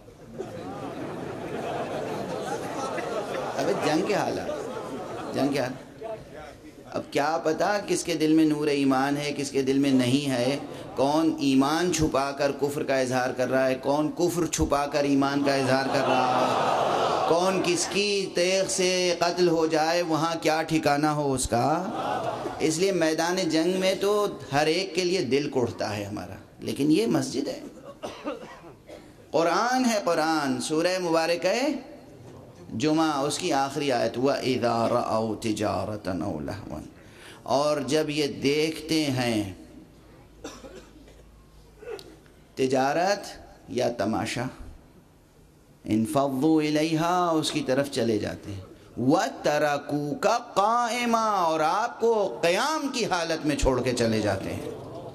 ابے جنگ کے حالات جنگ کے حالات اب کیا پتا کس کے دل میں نور ایمان ہے، کس کے دل میں نہیں ہے، کون ایمان چھپا کر کفر کا اظہار کر رہا ہے، کون کفر چھپا کر ایمان کا اظہار کر رہا ہے، کون کس کی تیغ سے قتل ہو جائے وہاں کیا ٹھکانہ ہو اس کا۔ اس لیے میدان جنگ میں تو ہر ایک کے لیے دل کڑھتا ہے ہمارا، لیکن یہ مسجد ہے، قرآن ہے، قرآن سورہ مبارک ہے جمعہ، اس کی آخری آیت وَإِذَا رَأَوْا تِجَارَةً أَوْ لَهْوًا، اور جب یہ دیکھتے ہیں تجارت یا تماشا، انفضوا الیہا، اس کی طرف چلے جاتے ہیں، وَتَرَكُوكَ قَائِمًا، اور آپ کو قیام کی حالت میں چھوڑ کے چلے جاتے ہیں۔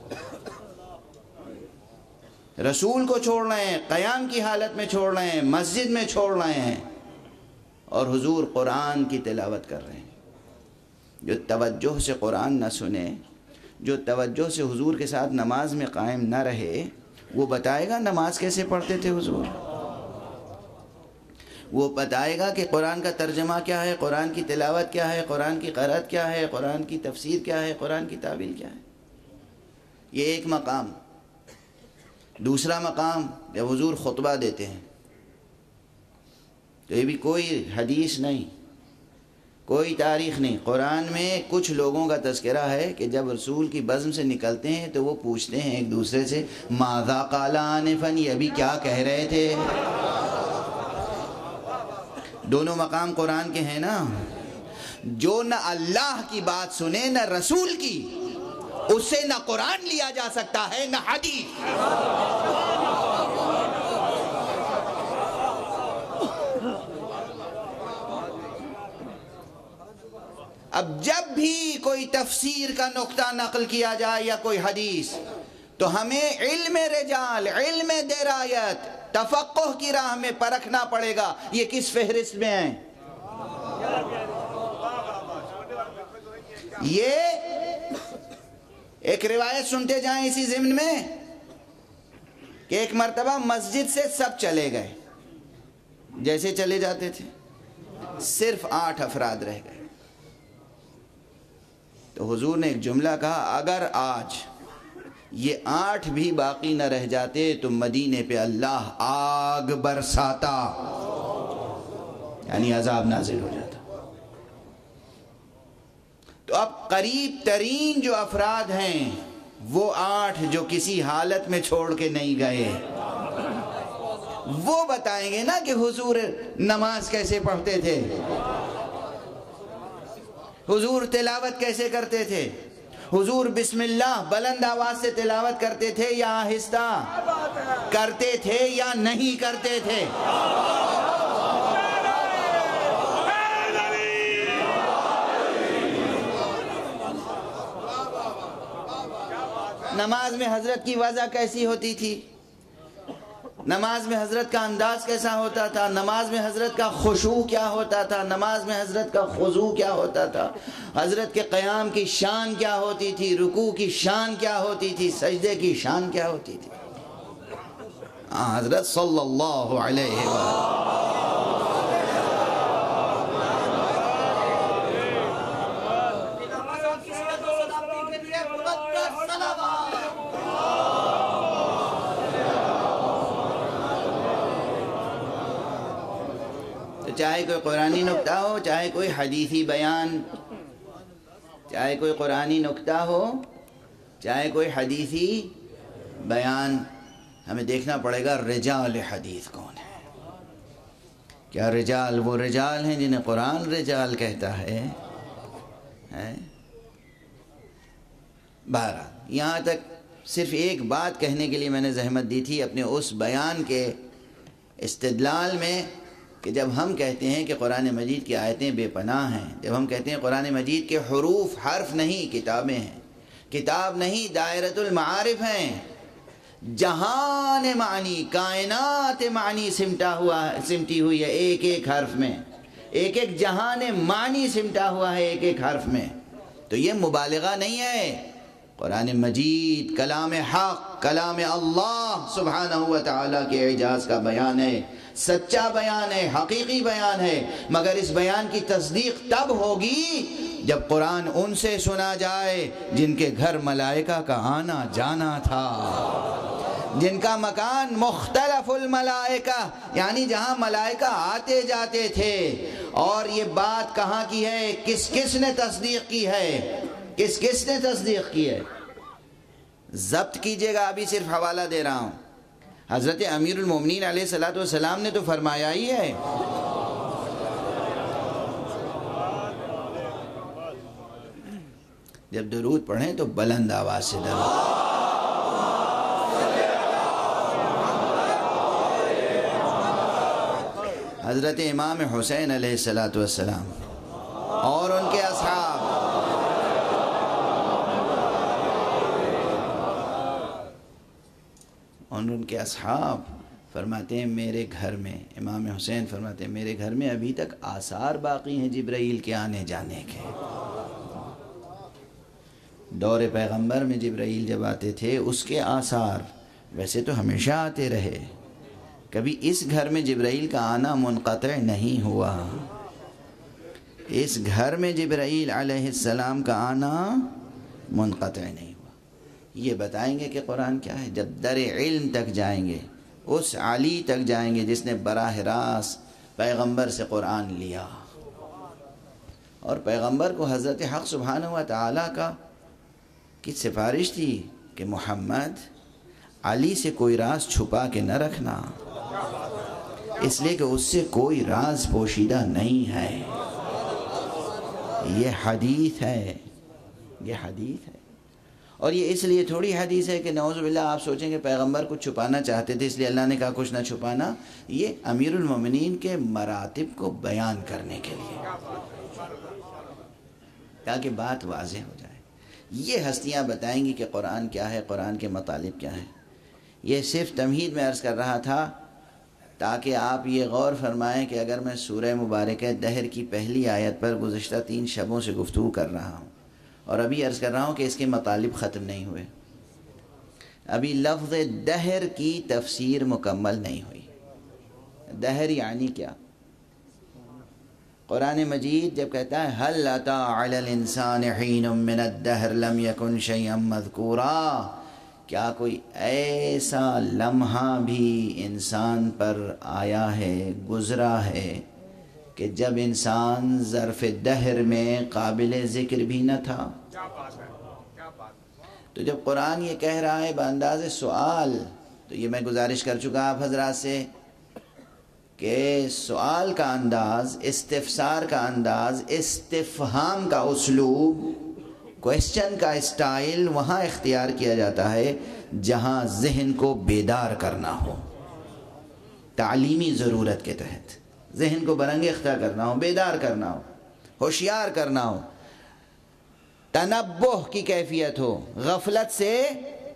رسول کو چھوڑ رہے ہیں، قیام کی حالت میں چھوڑ رہے ہیں، مسجد میں چھوڑ رہے ہیں، اور حضور قرآن کی تلاوت کر رہے ہیں۔ جو توجہ سے قرآن نہ سنے، جو توجہ سے حضور کے ساتھ نماز میں قائم نہ رہے، وہ بتائے گا نماز کیسے پڑھتے تھے حضور، وہ بتائے گا کہ قرآن کا ترجمہ کیا ہے، قرآن کی تلاوت کیا ہے، قرآن کی قرأت کیا ہے، قرآن کی تفسیر کیا ہے، قرآن کی تعویل کیا ہے۔ یہ ایک مقام۔ دوسرا مقام جب حضور خطبہ دیتے ہیں تو یہ بھی کوئی حدیث نہیں، کوئی تاریخ نہیں، قرآن میں کچھ لوگوں کا تذکرہ ہے کہ جب رسول کی بزم سے نکلتے ہیں تو وہ پوچھتے ہیں ایک دوسرے سے ماذا قال آنفا، یہ ابھی کیا کہہ رہے تھے۔ دونوں مقام قرآن کے ہیں نا۔ جو نہ اللہ کی بات سنے نہ رسول کی، اس سے نہ قرآن لیا جا سکتا ہے نہ حدیث۔ اب جب بھی کوئی تفسیر کا نقطہ نقل کیا جائے یا کوئی حدیث، تو ہمیں علم رجال، علم درایت، تفقہ کی راہ میں پرکھنا پڑے گا یہ کس فہرست میں ہیں۔ یہ ایک روایت سنتے جائیں اسی ضمن میں کہ ایک مرتبہ مسجد سے سب چلے گئے، جیسے چلے جاتے تھے، صرف آٹھ افراد رہ گئے۔ تو حضور نے ایک جملہ کہا، اگر آج یہ آٹھ بھی باقی نہ رہ جاتے تو مدینے پہ اللہ آگ برساتا، یعنی عذاب نازل ہو جاتا۔ تو اب قریب ترین جو افراد ہیں وہ آٹھ جو کسی حالت میں چھوڑ کے نہیں گئے، وہ بتائیں گے نا کہ حضور نماز کیسے پڑھتے تھے، حضور تلاوت کیسے کرتے تھے، حضور بسم اللہ بلند آواز سے تلاوت کرتے تھے یا آہستہ کرتے تھے یا نہیں کرتے تھے۔ نماز میں حضرت کی وضع کیسی ہوتی تھی، نماز میں حضرت کا انداز کیسا ہوتا تھا، نماز میں حضرت کا خشوع کیا ہوتا تھا، نماز میں حضرت کا خضوع کیا ہوتا تھا، حضرت کے قیام کی شان کیا ہوتی تھی، رکوع کی شان کیا ہوتی تھی، سجدے کی شان کیا ہوتی تھی۔ حضرت صلی اللہ علیہ وسلم چاہے کوئی قرآنی نکتہ ہو، چاہے کوئی حدیثی بیان، چاہے کوئی قرآنی نکتہ ہو، چاہے کوئی حدیثی بیان، ہمیں دیکھنا پڑے گا رجال حدیث کون ہے۔ کیا رجال وہ رجال ہیں جنہیں قرآن رجال کہتا ہے؟ بہرحال یہاں تک صرف ایک بات کہنے کے لیے میں نے زحمت دی تھی اپنے اس بیان کے استدلال میں، کہ جب ہم کہتے ہیں کہ قرآن مجید کی آیتیں بے پناہ ہیں، جب ہم کہتے ہیں قرآن مجید کے حروف حرف نہیں کتابیں ہیں، کتاب نہیں دائرۃ المعارف ہیں، جہان معنی، کائنات معنی سمٹا ہوا سمٹی ہوئی ہے ایک ایک حرف میں، ایک ایک جہان معنی سمٹا ہوا ہے ایک ایک حرف میں، تو یہ مبالغہ نہیں ہے۔ قرآن مجید کلام حق، کلام اللہ سبحانہ و تعالیٰ کے اعجاز کا بیان ہے، سچا بیان ہے، حقیقی بیان ہے، مگر اس بیان کی تصدیق تب ہوگی جب قرآن ان سے سنا جائے جن کے گھر ملائکہ کا آنا جانا تھا، جن کا مکان مختلف الملائکہ، یعنی جہاں ملائکہ آتے جاتے تھے۔ اور یہ بات کہاں کی ہے، کس کس نے تصدیق کی ہے، کس کس نے تصدیق کی ہے؟ ضبط کیجئے گا، ابھی صرف حوالہ دے رہا ہوں۔ حضرت امیر المومنین علیہ الصلوۃ والسلام نے تو فرمایا ہی ہے، جب درود پڑھیں تو بلند آواز سے درود۔ حضرت امام حسین علیہ الصلوۃ والسلام اور ان کے اصحاب، اور ان کے اصحاب فرماتے ہیں میرے گھر میں، امام حسین فرماتے ہیں میرے گھر میں ابھی تک آثار باقی ہیں جبرائیل کے آنے جانے کے۔ دور پیغمبر میں جبرائیل جب آتے تھے اس کے آثار، ویسے تو ہمیشہ آتے رہے، کبھی اس گھر میں جبرائیل کا آنا منقطع نہیں ہوا، اس گھر میں جبرائیل علیہ السلام کا آنا منقطع نہیں ہوا۔ یہ بتائیں گے کہ قرآن کیا ہے، جب در علم تک جائیں گے، اس علی تک جائیں گے جس نے براہ راست پیغمبر سے قرآن لیا، اور پیغمبر کو حضرت حق سبحانہ و تعالیٰ کا کی سفارش تھی کہ محمد علی سے کوئی راز چھپا کے نہ رکھنا، اس لیے کہ اس سے کوئی راز پوشیدہ نہیں ہے۔ یہ حدیث ہے، یہ حدیث ہے، اور یہ اس لیے تھوڑی حدیث ہے کہ نعوذ باللہ آپ سوچیں کہ پیغمبر کچھ چھپانا چاہتے تھے اس لیے اللہ نے کہا کچھ نہ چھپانا، یہ امیر المومنین کے مراتب کو بیان کرنے کے لیے، تاکہ بات واضح ہو جائے۔ یہ ہستیاں بتائیں گی کہ قرآن کیا ہے، قرآن کے مطالب کیا ہیں۔ یہ صرف تمہید میں عرض کر رہا تھا تاکہ آپ یہ غور فرمائیں کہ اگر میں سورہ مبارکہ دہر کی پہلی آیت پر گزشتہ تین شبوں سے گفتگو کر رہا ہوں، اور ابھی عرض کر رہا ہوں کہ اس کے مطالب ختم نہیں ہوئے، ابھی لفظ دہر کی تفسیر مکمل نہیں ہوئی۔ دہر یعنی کیا؟ قرآن مجید جب کہتا ہے هل اتى على الانسان حين من الدهر لم يكن شيئا مذكورا، کیا کوئی ایسا لمحہ بھی انسان پر آیا ہے، گزرا ہے کہ جب انسان ظرف دہر میں قابل ذکر بھی نہ تھا؟ تو جب قرآن یہ کہہ رہا ہے بانداز سوال، تو یہ میں گزارش کر چکا آپ حضرات سے کہ سوال کا انداز، استفسار کا انداز، استفہام کا اسلوب، کویسچن کا اسٹائل وہاں اختیار کیا جاتا ہے جہاں ذہن کو بیدار کرنا ہو، تعلیمی ضرورت کے تحت ذہن کو برانگیختہ کرنا ہو، بیدار کرنا ہو، ہوشیار کرنا ہو، تنبہ کی کیفیت ہو، غفلت سے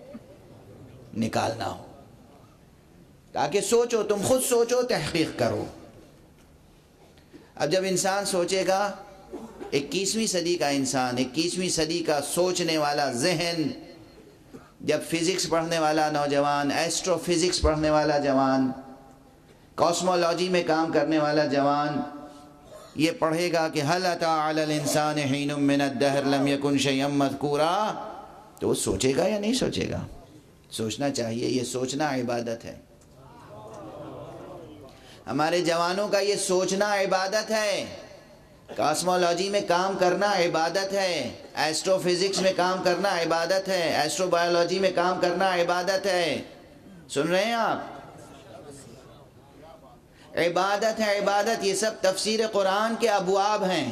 نکالنا ہو، تاکہ سوچو، تم خود سوچو، تحقیق کرو۔ اب جب انسان سوچے گا، اکیسویں صدی کا انسان، اکیسویں صدی کا سوچنے والا ذہن، جب فزکس پڑھنے والا نوجوان، ایسٹرو فزکس پڑھنے والا جوان، کاسمولوجی میں کام کرنے والا جوان یہ پڑھے گا کہ هل اتى على الانسان حين من الدهر لم يكن شيئا مذكورا، تو وہ سوچے گا یا نہیں سوچے گا؟ سوچنا چاہیے، یہ سوچنا عبادت ہے۔ ہمارے جوانوں کا یہ سوچنا عبادت ہے، کاسمولوجی میں کام کرنا عبادت ہے، ایسٹرو فزکس میں کام کرنا عبادت ہے، ایسٹرو بایولوجی میں کام کرنا عبادت ہے۔ سن رہے ہیں آپ؟ عبادت ہے، عبادت۔ یہ سب تفسیر قرآن کے ابواب ہیں۔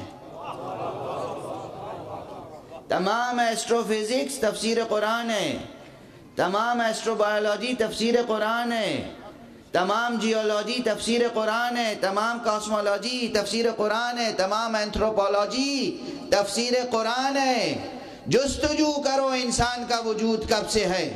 تمام ایسٹرو فزکس تفسیر قرآن ہے، تمام ایسٹرو بایولوجی تفسیر قرآن ہے، تمام جیولوجی تفسیر قرآن ہے، تمام کاسمولوجی تفسیر قرآن ہے، تمام اینتھروپولوجی تفسیر قرآن ہے۔ جستجو کرو انسان کا وجود کب سے ہے،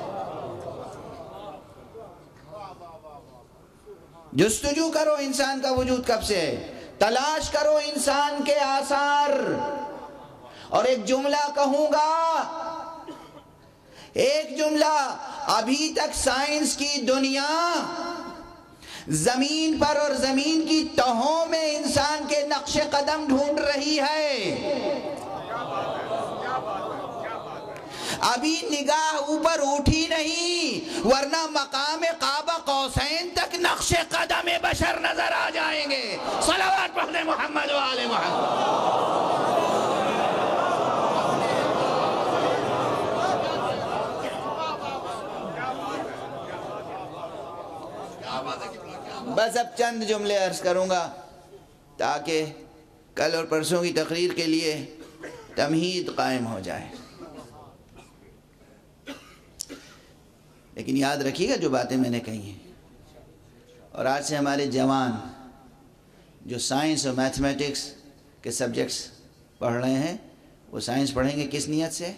جستجو کرو انسان کا وجود کب سے ہے، تلاش کرو انسان کے آثار۔ اور ایک جملہ کہوں گا، ایک جملہ، ابھی تک سائنس کی دنیا زمین پر اور زمین کی تہوں میں انسان کے نقش قدم ڈھونڈ رہی ہے، ابھی نگاہ اوپر اٹھی نہیں، ورنہ مقام قاب قوسین تک نقش قدم بشر نظر آ جائیں گے۔ صلوات پڑھیں محمد و آل محمد۔ بس اب چند جملے عرض کروں گا تاکہ کل اور پرسوں کی تقریر کے لیے تمہید قائم ہو جائے۔ لیکن یاد رکھیے گا جو باتیں میں نے کہی ہیں، اور آج سے ہمارے جوان جو سائنس اور میتھمیٹکس کے سبجیکٹس پڑھ رہے ہیں، وہ سائنس پڑھیں گے کس نیت سے؟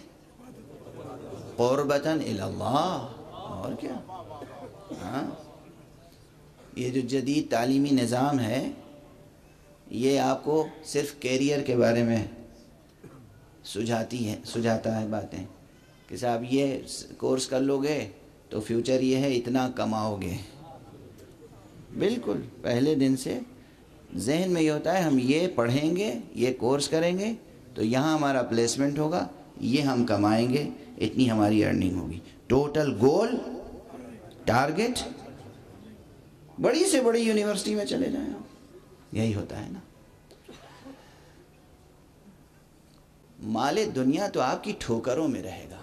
قربتاً الی اللہ، اور کیا؟ ہاں، یہ جو جدید تعلیمی نظام ہے یہ آپ کو صرف کیریئر کے بارے میں سجھاتی ہے سجھاتا ہے باتیں کہ صاحب یہ کورس کر لو گے تو فیوچر یہ ہے، اتنا کماؤ گے۔ بالکل پہلے دن سے ذہن میں یہ ہوتا ہے ہم یہ پڑھیں گے، یہ کورس کریں گے تو یہاں ہمارا پلیسمنٹ ہوگا، یہ ہم کمائیں گے، اتنی ہماری ارننگ ہوگی۔ ٹوٹل گول، ٹارگٹ، بڑی سے بڑی یونیورسٹی میں چلے جائیں آپ، یہی ہوتا ہے نا۔ مال دنیا تو آپ کی ٹھوکروں میں رہے گا،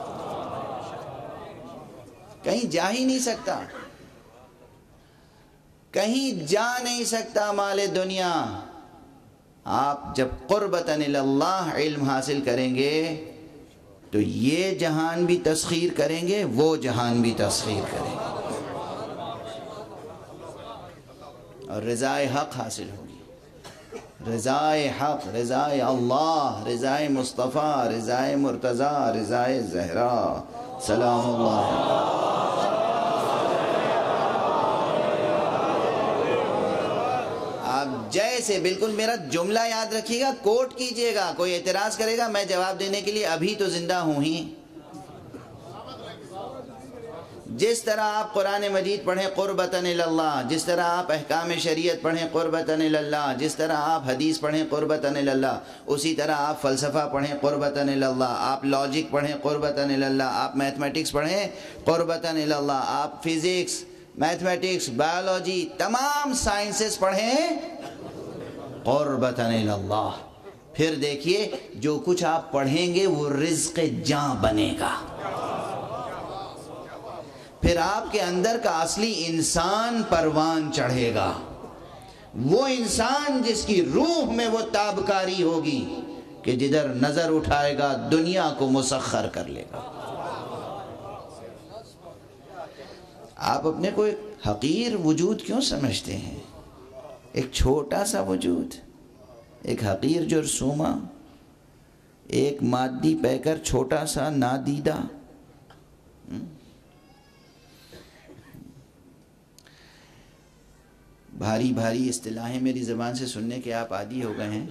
کہیں جا ہی نہیں سکتا، کہیں جا نہیں سکتا مال دنیا۔ آپ جب قربتاً الی اللہ علم حاصل کریں گے تو یہ جہان بھی تسخیر کریں گے، وہ جہان بھی تسخیر کریں گے، اور رضائے حق حاصل ہوگی۔ رضائے حق، رضائے اللہ، رضائے مصطفیٰ، رضائے مرتضیٰ، رضائے زہرا، سلام اللہ۔ آپ جیسے بالکل میرا جملہ یاد رکھیے گا، کوٹ کیجئے گا، کوئی اعتراض کرے گا میں جواب دینے کے لیے ابھی تو زندہ ہوں ہی۔ جس طرح آپ قرآن مجید پڑھیں قربتاً الی اللہ، جس طرح آپ احکام شریعت پڑھیں قربتاً الی اللہ، جس طرح آپ حدیث پڑھیں قربتاً الی اللہ، اسی طرح آپ فلسفہ پڑھیں قربتاً الی اللہ، آپ لاجک پڑھیں قربتاً الی اللہ، آپ میتھمیٹکس پڑھیں قربتاً الی اللہ، آپ فزکس، میتھمیٹکس، بایولوجی، تمام سائنسز پڑھیں قربتاً الی اللہ۔ پھر دیکھیے جو کچھ آپ پڑھیں گے وہ رزق جاں بنے گا، پھر آپ کے اندر کا اصلی انسان پروان چڑھے گا، وہ انسان جس کی روح میں وہ تابکاری ہوگی کہ جدھر نظر اٹھائے گا دنیا کو مسخر کر لے گا۔ آپ اپنے کو ایک حقیر وجود کیوں سمجھتے ہیں؟ ایک چھوٹا سا وجود، ایک حقیر جرثومہ، ایک مادی پیکر، چھوٹا سا نادیدہ، بھاری بھاری اصطلاحیں میری زبان سے سننے کے آپ عادی ہو گئے ہیں،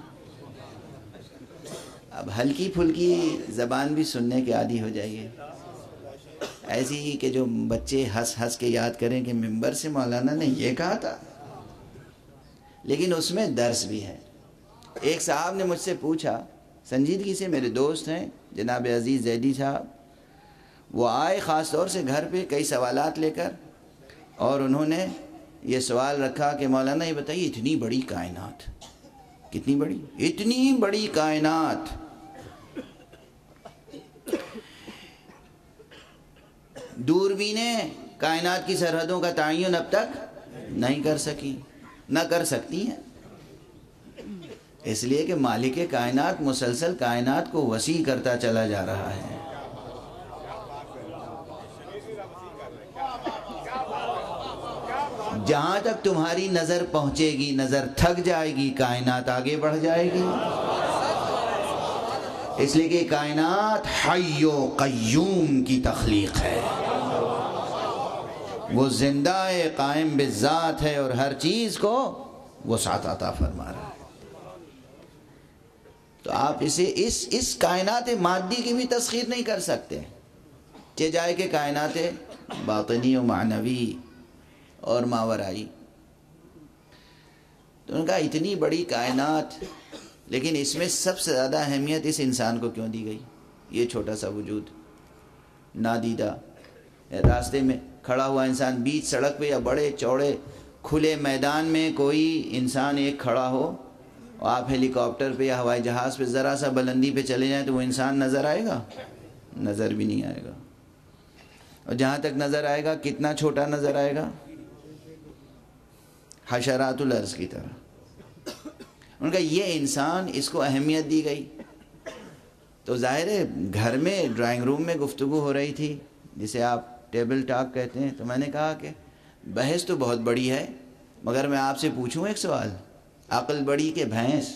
اب ہلکی پھلکی زبان بھی سننے کے عادی ہو جائیے، ایسی ہی کہ جو بچے ہنس ہنس کے یاد کریں کہ منبر سے مولانا نے یہ کہا تھا، لیکن اس میں درس بھی ہے۔ ایک صاحب نے مجھ سے پوچھا، سنجیدگی سے میرے دوست ہیں جناب عزیز زیدی صاحب، وہ آئے خاص طور سے گھر پہ کئی سوالات لے کر، اور انہوں نے یہ سوال رکھا کہ مولانا یہ بتائیے اتنی بڑی کائنات، کتنی بڑی؟ اتنی بڑی کائنات، دوربینیں کائنات کی سرحدوں کا تعین اب تک نہیں کر سکی، نہ کر سکتی ہیں، اس لیے کہ مالک کائنات مسلسل کائنات کو وسیع کرتا چلا جا رہا ہے۔ جہاں تک تمہاری نظر پہنچے گی، نظر تھک جائے گی، کائنات آگے بڑھ جائے گی، اس لیے کہ کائنات حی و قیوم کی تخلیق ہے، وہ زندہ ہے، قائم بالذات ہے، اور ہر چیز کو وسعت عطا فرما رہا ہے۔ تو آپ اسے اس اس کائنات مادی کی بھی تسخیر نہیں کر سکتے، چہ جائے کہ کائنات باطنی و معنوی اور ماورائی۔ تو ان کا اتنی بڑی کائنات، لیکن اس میں سب سے زیادہ اہمیت اس انسان کو کیوں دی گئی؟ یہ چھوٹا سا وجود، نادیدہ، راستے میں کھڑا ہوا انسان، بیچ سڑک پہ یا بڑے چوڑے کھلے میدان میں کوئی انسان ایک کھڑا ہو، اور آپ ہیلی کاپٹر پہ یا ہوائی جہاز پہ ذرا سا بلندی پہ چلے جائیں تو وہ انسان نظر آئے گا؟ نظر بھی نہیں آئے گا، اور جہاں تک نظر آئے گا کتنا چھوٹا نظر آئے گا، حشرات الارض کی طرح۔ ان کا یہ انسان، اس کو اہمیت دی گئی۔ تو ظاہر ہے گھر میں ڈرائنگ روم میں گفتگو ہو رہی تھی، جسے آپ ٹیبل ٹاک کہتے ہیں، تو میں نے کہا کہ بحث تو بہت بڑی ہے، مگر میں آپ سے پوچھوں ایک سوال، عقل بڑی کہ بھینس؟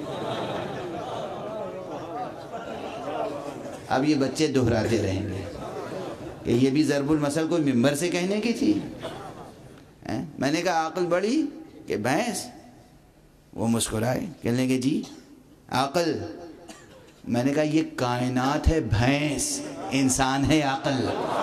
اب یہ بچے دہراتے رہیں گے کہ یہ بھی ضرب المثل کوئی ممبر سے کہنے کی تھی۔ میں نے کہا عقل بڑی کہ بھینس؟ وہ مسکرائے، کہنے لگے جی عقل۔ میں نے کہا یہ کائنات ہے بھینس، انسان ہے عقل۔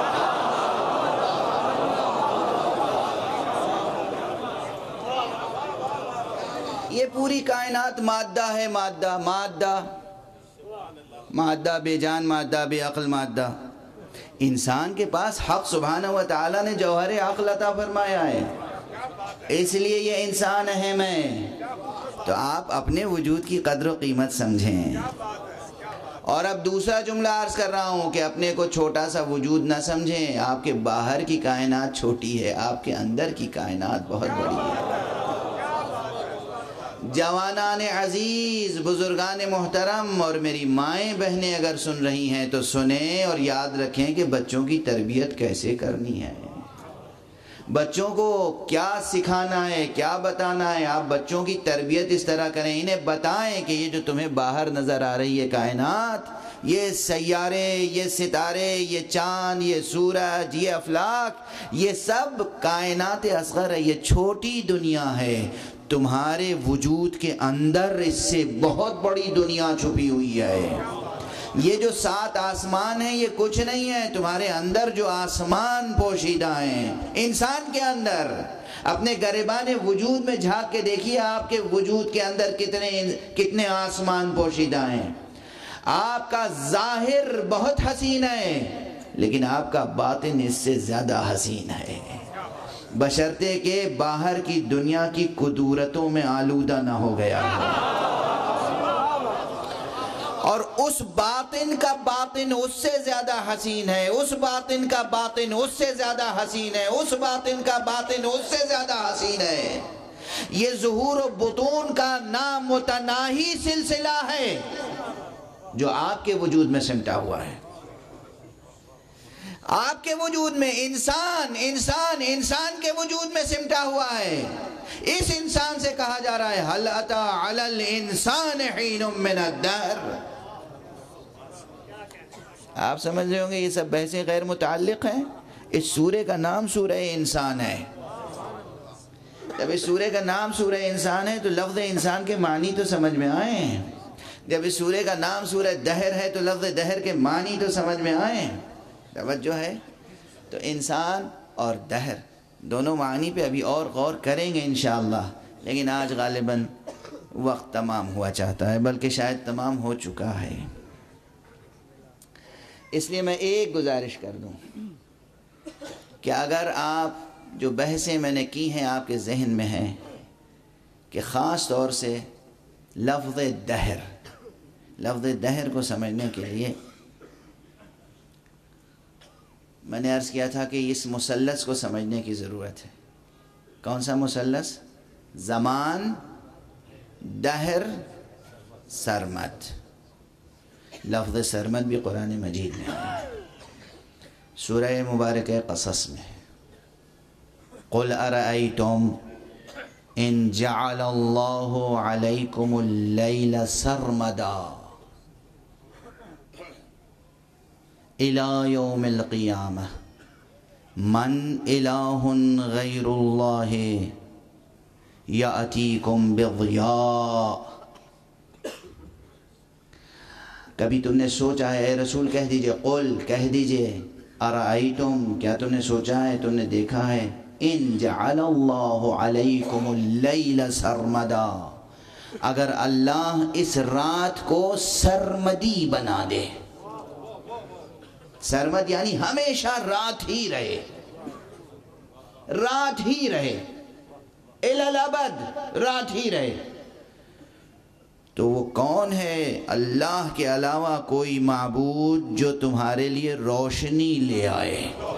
یہ پوری کائنات مادہ ہے، مادہ مادہ مادہ بے جان، مادہ بے عقل، مادہ۔ انسان کے پاس حق سبحانہ و تعالیٰ نے جوہر عقل عطا فرمایا ہے، اس لیے یہ انسان اہم ہے۔ تو آپ اپنے وجود کی قدر و قیمت سمجھیں۔ اور اب دوسرا جملہ عرض کر رہا ہوں کہ اپنے کو چھوٹا سا وجود نہ سمجھیں، آپ کے باہر کی کائنات چھوٹی ہے، آپ کے اندر کی کائنات بہت بڑی ہے۔ جوانان عزیز، بزرگان محترم اور میری مائیں بہنیں اگر سن رہی ہیں تو سنیں اور یاد رکھیں کہ بچوں کی تربیت کیسے کرنی ہے، بچوں کو کیا سکھانا ہے، کیا بتانا ہے۔ آپ بچوں کی تربیت اس طرح کریں، انہیں بتائیں کہ یہ جو تمہیں باہر نظر آ رہی ہے کائنات، یہ سیارے، یہ ستارے، یہ چاند، یہ سورج، یہ افلاک، یہ سب کائنات اصغر ہے، یہ چھوٹی دنیا ہے۔ تمہارے وجود کے اندر اس سے بہت بڑی دنیا چھپی ہوئی ہے۔ یہ جو سات آسمان ہیں یہ کچھ نہیں ہے، تمہارے اندر جو آسمان پوشیدہ ہیں، انسان کے اندر۔ اپنے گریبان وجود میں جھانک کے دیکھیے آپ کے وجود کے اندر کتنے کتنے آسمان پوشیدہ ہیں۔ آپ کا ظاہر بہت حسین ہے، لیکن آپ کا باطن اس سے زیادہ حسین ہے، بشرطے کہ باہر کی دنیا کی قدورتوں میں آلودہ نہ ہو گیا ہو۔ اور اس باطن کا باطن اس سے زیادہ حسین ہے، اس باطن کا باطن اس سے زیادہ حسین ہے، اس باطن کا باطن اس سے زیادہ حسین ہے۔ یہ ظہور و بطون کا نامتناہی سلسلہ ہے جو آپ کے وجود میں سمٹا ہوا ہے۔ آپ کے وجود میں انسان انسان انسان کے وجود میں سمٹا ہوا ہے۔ اس انسان سے کہا جا رہا ہے هل اتى على الانسان حين من الدهر۔ آپ سمجھ رہے ہوں گے یہ سب بحثیں غیر متعلق ہیں۔ اس سورے کا نام سورہ انسان ہے۔ جب اس سورے کا نام سورہ انسان ہے تو لفظ انسان کے معنی تو سمجھ میں آئیں. جب اس سورے کا نام سورہ دہر ہے تو لفظ دہر کے معنی تو سمجھ میں آئیں. توجہ ہے. تو انسان اور دہر دونوں معنی پہ ابھی اور غور کریں گے انشاءاللہ، لیکن آج غالباً وقت تمام ہوا چاہتا ہے، بلکہ شاید تمام ہو چکا ہے. اس لیے میں ایک گزارش کر دوں کہ اگر آپ جو بحثیں میں نے کی ہیں آپ کے ذہن میں ہیں کہ خاص طور سے لفظ دہر لفظ دہر کو سمجھنے کے لیے میں نے عرض کیا تھا کہ اس مثلث کو سمجھنے کی ضرورت ہے. کون سا مثلث؟ زمان، دہر، سرمد. لفظ سرمد بھی قرآن مجید میں ہے، سورہ مبارک قصص میں. قل ارأیتم ان جعل اللہ علیکم اللیل سرمدا الى یوم القیامہ من الہ غیر اللہ یأتیکم بضیاء. کبھی تم نے سوچا ہے اے رسول کہہ دیجئے، قل کہہ دیجئے، ارأیتم کیا تم نے سوچا ہے، تم نے دیکھا ہے، ان جعل اللہ علیکم اللیل سرمدا اگر اللہ اس رات کو سرمدی بنا دے. سرمد یعنی ہمیشہ رات ہی رہے، رات ہی رہے، الی الابد رات ہی رہے. تو وہ کون ہے؟ اللہ کے علاوہ کوئی معبود جو تمہارے لیے روشنی لے آئے.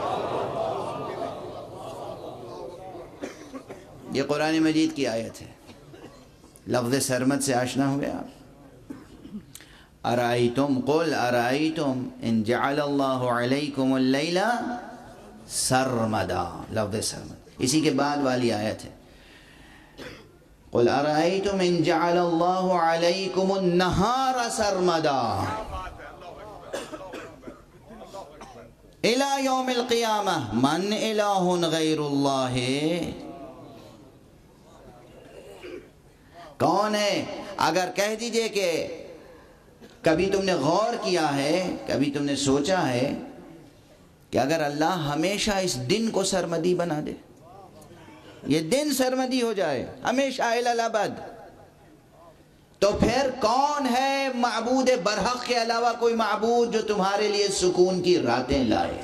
یہ قرآن مجید کی آیت ہے. لفظ سرمد سے آشنا ہوئے آپ؟ ارائیتم قل ارائیتم ان جعل اللہ علیکم اللیل سرمدا، لفظ سرمد. اسی کے بعد والی آیت ہے قل ارائیتم ان جعل اللہ علیکم النہار سرمدا الى یوم القیامہ من الہ غیر اللہ. کون ہے؟ اگر کہہ دیجئے کہ کبھی تم نے غور کیا ہے، کبھی تم نے سوچا ہے کہ اگر اللہ ہمیشہ اس دن کو سرمدی بنا دے، یہ دن سرمدی ہو جائے ہمیشہ الی الابد، تو پھر کون ہے معبود برحق کے علاوہ کوئی معبود جو تمہارے لیے سکون کی راتیں لائے؟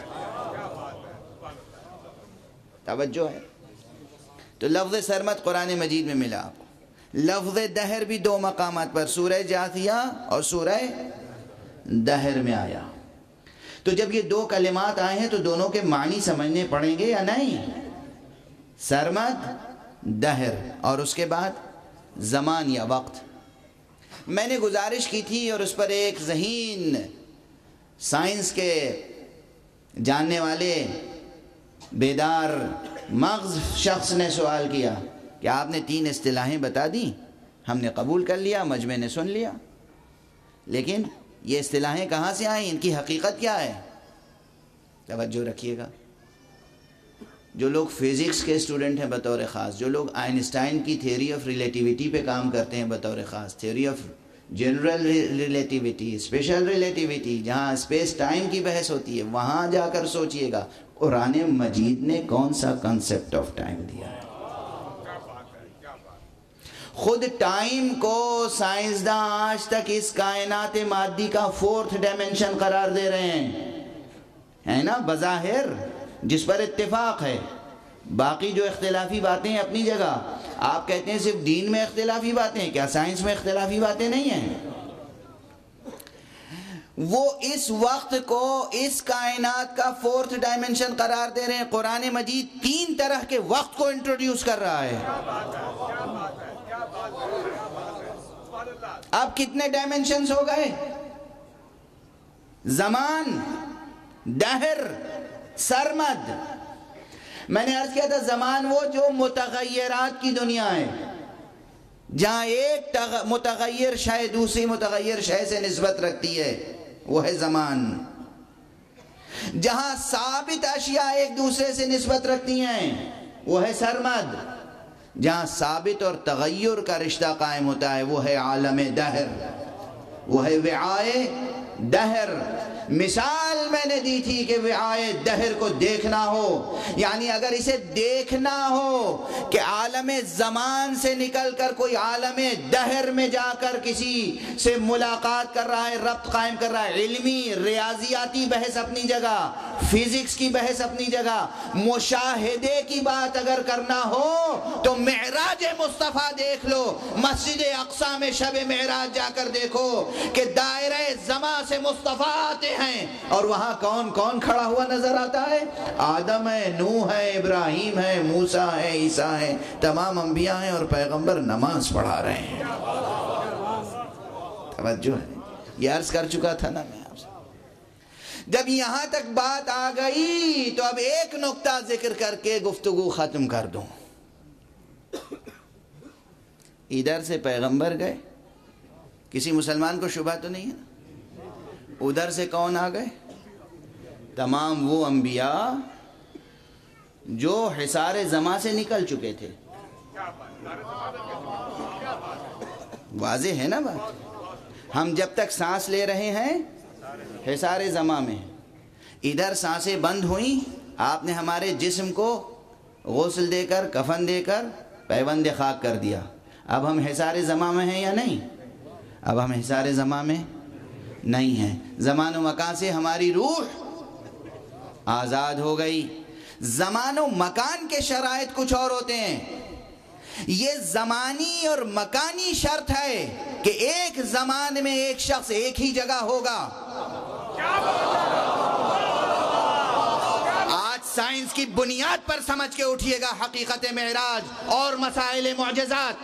توجہ ہے. تو لفظ سرمد قرآن مجید میں ملا آپ کو. لفظ دہر بھی دو مقامات پر، سورہ جاثیہ اور سورہ دہر میں آیا. تو جب یہ دو کلمات آئے ہیں تو دونوں کے معنی سمجھنے پڑیں گے یا نہیں؟ سرمد، دہر، اور اس کے بعد زمان یا وقت. میں نے گزارش کی تھی اور اس پر ایک ذہین سائنس کے جاننے والے بیدار مغز شخص نے سوال کیا کہ آپ نے تین اصطلاحیں بتا دیں، ہم نے قبول کر لیا، مجمع نے سن لیا، لیکن یہ اصطلاحیں کہاں سے آئیں؟ ان کی حقیقت کیا ہے؟ توجہ رکھیے گا. جو لوگ فزکس کے اسٹوڈنٹ ہیں بطور خاص، جو لوگ آئنسٹائن کی تھیوری آف ریلیٹیوٹی پہ کام کرتے ہیں بطور خاص، theory of general relativity, special relativity, جہاں اسپیس ٹائم کی بحث ہوتی ہے، وہاں جا کر سوچئے گا قرآن مجید نے کون سا کنسپٹ آف ٹائم دیا ہے. خود ٹائم کو سائنسداں آج تک اس کائنات مادی کا فورتھ ڈائمنشن قرار دے رہے ہیں، ہے نا، بظاہر جس پر اتفاق ہے. باقی جو اختلافی باتیں اپنی جگہ، آپ کہتے ہیں صرف دین میں اختلافی باتیں، کیا سائنس میں اختلافی باتیں نہیں ہیں؟ وہ اس وقت کو اس کائنات کا فورتھ ڈائمنشن قرار دے رہے ہیں. قرآن مجید تین طرح کے وقت کو انٹروڈیوس کر رہا ہے. اب کتنے ڈائمنشنز ہو گئے؟ زمان، دہر، سرمد. میں نے عرض کیا تھا زمان وہ جو متغیرات کی دنیا ہے، جہاں ایک متغیر شے دوسری متغیر شے سے نسبت رکھتی ہے، وہ ہے زمان. جہاں ثابت اشیاء ایک دوسرے سے نسبت رکھتی ہیں، وہ ہے سرمد. جہاں ثابت اور تغیر کا رشتہ قائم ہوتا ہے وہ ہے عالم دہر، وہ ہے وعائے دہر۔ مثال میں نے دی تھی کہ وعائے دہر کو دیکھنا ہو، یعنی اگر اسے دیکھنا ہو کہ عالم زمان سے نکل کر کوئی عالم دہر میں جا کر کسی سے ملاقات کر رہا ہے، ربط قائم کر رہا ہے، علمی ریاضیاتی بحث اپنی جگہ، فزکس کی بحث اپنی جگہ، مشاہدے کی بات اگر کرنا ہو تو معراج مصطفیٰ دیکھ لو، مسجد اقصی میں شب معراج جا کر دیکھو کہ دائرہ زمان سے مصطفیٰ آتے ہیں اور وہاں کون کون کھڑا ہوا نظر آتا ہے؟ آدم ہے، نوح ہے، ابراہیم ہے، موسیٰ ہے، عیسیٰ ہے، تمام انبیاء ہیں اور پیغمبر نماز پڑھا رہے ہیں۔ توجہ ہے، یہ عرض کر چکا تھا نا میں آپ سے۔ جب یہاں تک بات آ گئی تو اب ایک نقطہ ذکر کر کے گفتگو ختم کر دوں۔ ادھر سے پیغمبر گئے، کسی مسلمان کو شبہ تو نہیں ہے نا؟ ادھر سے کون آ گئے؟ تمام وہ انبیاء جو حصار زمان سے نکل چکے تھے۔ واضح ہے نا بات؟ ہم جب تک سانس لے رہے ہیں حصار زمان میں، ادھر سانسیں بند ہوئیں، آپ نے ہمارے جسم کو غسل دے کر، کفن دے کر پیوند خاک کر دیا۔ اب ہم حصار زمان میں ہیں یا نہیں؟ اب ہم حصار زمان میں نہیں ہیں۔ زمان و مکان سے ہماری روح آزاد ہو گئی۔ زمان و مکان کے شرائط کچھ اور ہوتے ہیں، یہ زمانی اور مکانی شرط ہے کہ ایک زمان میں ایک شخص ایک ہی جگہ ہوگا۔ آج سائنس کی بنیاد پر سمجھ کے اٹھیے گا حقیقت معراج اور مسائل معجزات۔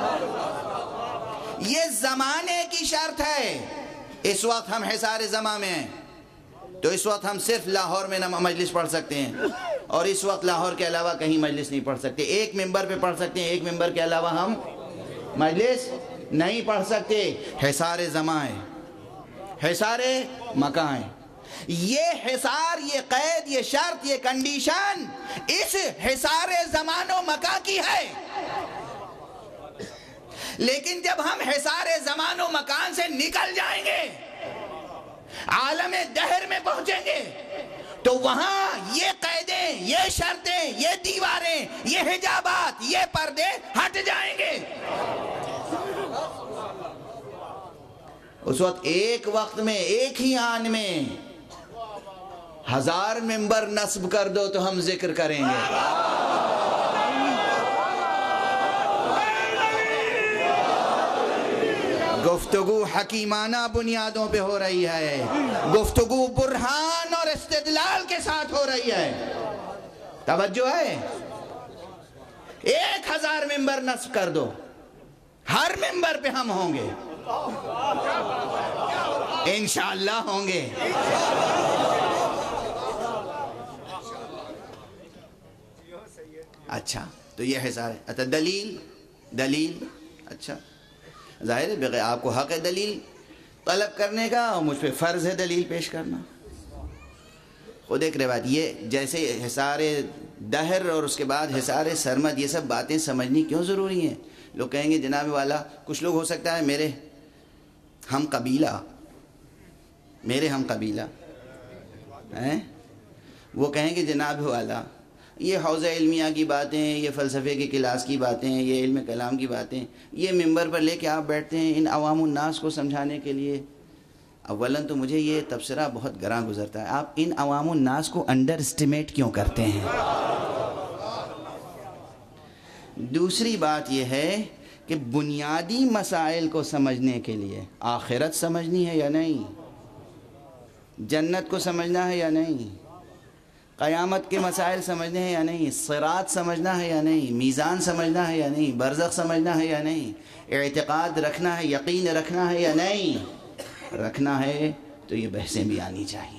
یہ زمانے کی شرط ہے۔ اس وقت ہم حصار زمان میں ہیں تو اس وقت ہم صرف لاہور میں مجلس پڑھ سکتے ہیں، اور اس وقت لاہور کے علاوہ کہیں مجلس نہیں پڑھ سکتے۔ ایک ممبر پہ پڑھ سکتے ہیں، ایک ممبر کے علاوہ ہم مجلس نہیں پڑھ سکتے۔ حصار زمان ہے، حصار مکان ہے۔ یہ حصار، یہ قید، یہ شرط، یہ کنڈیشن اس حصار زمان و مکان کی ہے۔ لیکن جب ہم حصار زمان و مکان سے نکل جائیں گے، عالم دہر میں پہنچیں گے، تو وہاں یہ قیدیں، یہ شرطیں، یہ دیواریں، یہ حجابات، یہ پردے ہٹ جائیں گے۔ اس وقت ایک وقت میں، ایک ہی آن میں ہزار ممبر نصب کر دو تو ہم ذکر کریں گے۔ گفتگو حکیمانہ بنیادوں پہ ہو رہی ہے، گفتگو برہان اور استدلال کے ساتھ ہو رہی ہے۔ توجہ ہے؟ ایک ہزار ممبر نصب کر دو، ہر ممبر پہ ہم ہوں گے، انشاءاللہ ہوں گے۔ اچھا، تو یہ حصار ہے۔ اچھا، دلیل دلیل اچھا ظاہر ہے بغیر آپ کو حق ہے دلیل طلب کرنے کا، اور مجھ پہ فرض ہے دلیل پیش کرنا۔ خود ایک روایت، یہ جیسے حصار دہر اور اس کے بعد حصار سرمد، یہ سب باتیں سمجھنی کیوں ضروری ہیں؟ لوگ کہیں گے جناب والا، کچھ لوگ ہو سکتا ہے میرے ہم قبیلہ میرے ہم قبیلہ ہیں، وہ کہیں گے جناب والا یہ حوزہ علمیہ کی باتیں، یہ فلسفے کی کلاس کی باتیں، یہ علم کلام کی باتیں، یہ ممبر پر لے کے آپ بیٹھتے ہیں ان عوام الناس کو سمجھانے کے لیے۔ اولاً تو مجھے یہ تبصرہ بہت گراں گزرتا ہے، آپ ان عوام الناس کو انڈر اسٹیمیٹ کیوں کرتے ہیں؟ دوسری بات یہ ہے کہ بنیادی مسائل کو سمجھنے کے لیے آخرت سمجھنی ہے یا نہیں، جنت کو سمجھنا ہے یا نہیں، قیامت کے مسائل سمجھنے ہیں یا نہیں، صراط سمجھنا ہے یا نہیں، میزان سمجھنا ہے یا نہیں، برزخ سمجھنا ہے یا نہیں، اعتقاد رکھنا ہے، یقین رکھنا ہے یا نہیں، رکھنا ہے تو یہ بحثیں بھی آنی چاہیے۔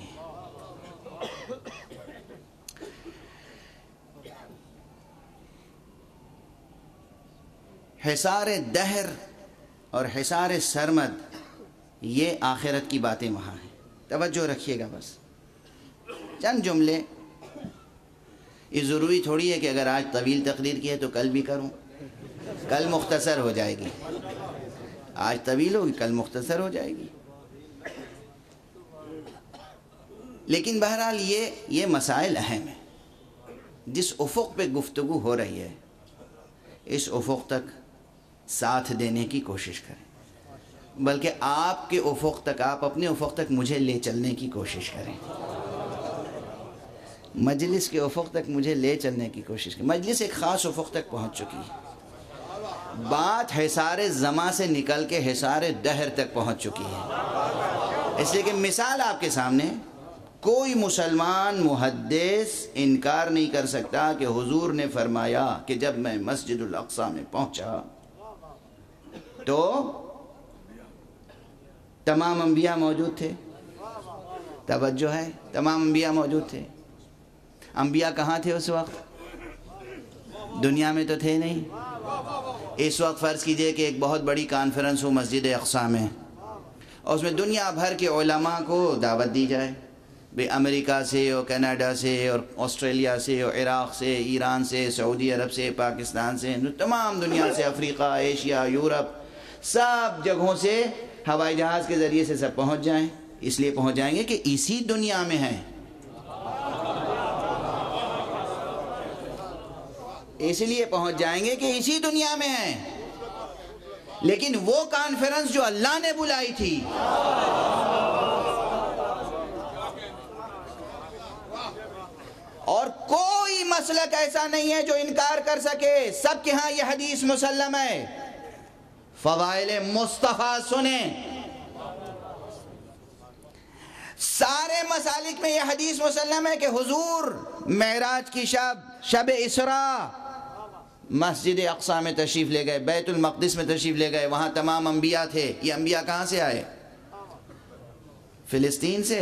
حصار دہر اور حصار سرمد، یہ آخرت کی باتیں وہاں ہیں، توجہ رکھیے گا۔ بس چند جملے، یہ ضروری تھوڑی ہے کہ اگر آج طویل تقریر کی ہے تو کل بھی کروں، کل مختصر ہو جائے گی. آج طویل ہوگی، کل مختصر ہو جائے گی. لیکن بہرحال یہ یہ مسائل اہم ہیں. جس افق پہ گفتگو ہو رہی ہے اس افق تک ساتھ دینے کی کوشش کریں، بلکہ آپ کے افق تک، آپ اپنے افق تک مجھے لے چلنے کی کوشش کریں. مجلس کے افق تک مجھے لے چلنے کی کوشش کریں. مجلس ایک خاص افق تک پہنچ چکی ہے. بات حصار زماں سے نکل کے حصار دہر تک پہنچ چکی ہے. اس لیے کہ مثال آپ کے سامنے، کوئی مسلمان محدث انکار نہیں کر سکتا کہ حضور نے فرمایا کہ جب میں مسجد الاقصی میں پہنچا تو تمام انبیاء موجود تھے. توجہ ہے، تمام انبیاء موجود تھے. انبیاء کہاں تھے اس وقت؟ دنیا میں تو تھے نہیں. اس وقت فرض کیجئے کہ ایک بہت بڑی کانفرنس ہو مسجد اقصی میں، اور اس میں دنیا بھر کے علماء کو دعوت دی جائے، بے امریکہ سے اور کینیڈا سے اور آسٹریلیا سے اور عراق سے، ایران سے، سعودی عرب سے، پاکستان سے، تمام دنیا سے، افریقہ، ایشیا، یورپ، سب جگہوں سے ہوائی جہاز کے ذریعے سے سب پہنچ جائیں. اس لیے پہنچ جائیں گے کہ اسی دنیا میں ہیں. اس لیے پہنچ جائیں گے کہ اسی دنیا میں ہیں. لیکن وہ کانفرنس جو اللہ نے بلائی تھی، اور کوئی مسلک ایسا نہیں ہے جو انکار کر سکے. سب کے ہاں یہ حدیث مسلم ہے. فضائل مصطفیٰ سنیں، سارے مسالک میں یہ حدیث مسلم ہے کہ حضور معراج کی شب، شب اسراء، مسجد اقصی میں تشریف لے گئے، بیت المقدس میں تشریف لے گئے. وہاں تمام انبیاء تھے. یہ انبیاء کہاں سے آئے؟ فلسطین سے،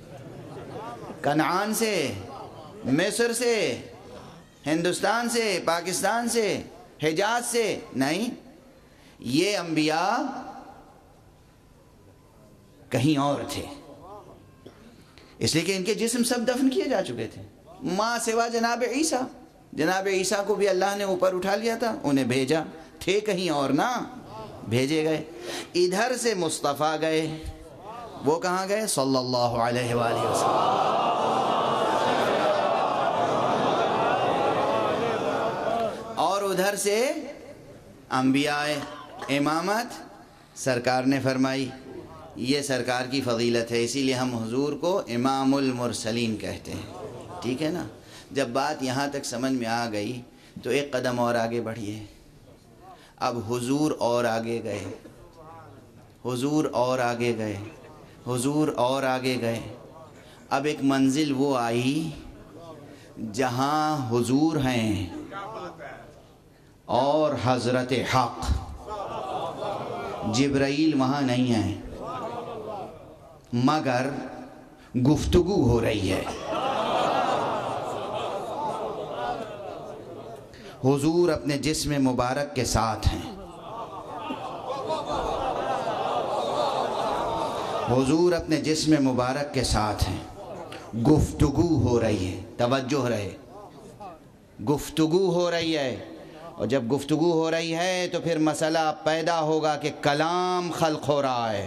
کنعان سے، مصر سے، ہندوستان سے، پاکستان سے، حجاز سے نہیں. یہ انبیاء کہیں اور تھے، اس لیے کہ ان کے جسم سب دفن کیے جا چکے تھے. ماں سوا جناب عیسیٰ، جناب عیسیٰ کو بھی اللہ نے اوپر اٹھا لیا تھا، انہیں بھیجا. تھے کہیں اور نا، بھیجے گئے. ادھر سے مصطفیٰ گئے. وہ کہاں گئے؟ صلی اللہ علیہ وآلہ وسلم. اور ادھر سے انبیاء امامت سرکار نے فرمائی. یہ سرکار کی فضیلت ہے، اسی لیے ہم حضور کو امام المرسلین کہتے ہیں. ٹھیک ہے نا؟ جب بات یہاں تک سمجھ میں آ گئی تو ایک قدم اور آگے بڑھیے. اب حضور اور آگے گئے، حضور اور آگے گئے، حضور اور آگے گئے. اب ایک منزل وہ آئی جہاں حضور ہیں اور حضرت حق. جبرائیل وہاں نہیں ہے، مگر گفتگو ہو رہی ہے. حضور اپنے جسم مبارک کے ساتھ ہیں. حضور اپنے جسم مبارک کے ساتھ ہیں. گفتگو ہو رہی ہے. توجہ رہے، گفتگو ہو رہی ہے. اور جب گفتگو ہو رہی ہے تو پھر مسئلہ پیدا ہوگا کہ کلام خلق ہو رہا ہے،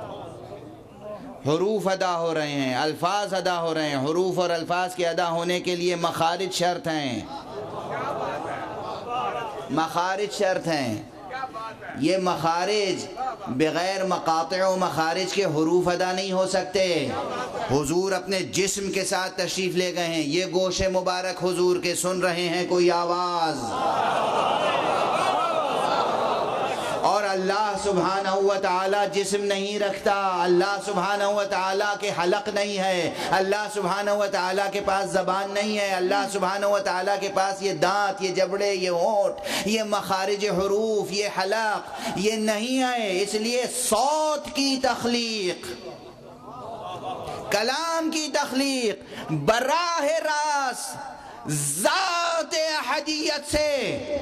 حروف ادا ہو رہے ہیں، الفاظ ادا ہو رہے ہیں. حروف اور الفاظ کے ادا ہونے کے لیے مخارج شرط ہیں، مخارج شرط ہیں. یہ مخارج بغیر مقاطع و مخارج کے حروف ادا نہیں ہو سکتے. حضور اپنے جسم کے ساتھ تشریف لے گئے ہیں. یہ گوش مبارک حضور کے سن رہے ہیں کوئی آواز، اور اللہ سبحانہ و تعالی جسم نہیں رکھتا. اللہ سبحانہ و تعالی کے حلق نہیں ہے. اللہ سبحانہ و تعالی کے پاس زبان نہیں ہے. اللہ سبحانہ و تعالی کے پاس یہ دانت، یہ جبڑے، یہ ہونٹ، یہ مخارج حروف، یہ حلق یہ نہیں ہے. اس لیے صوت کی تخلیق، کلام کی تخلیق براہ راست ذات احدیت سے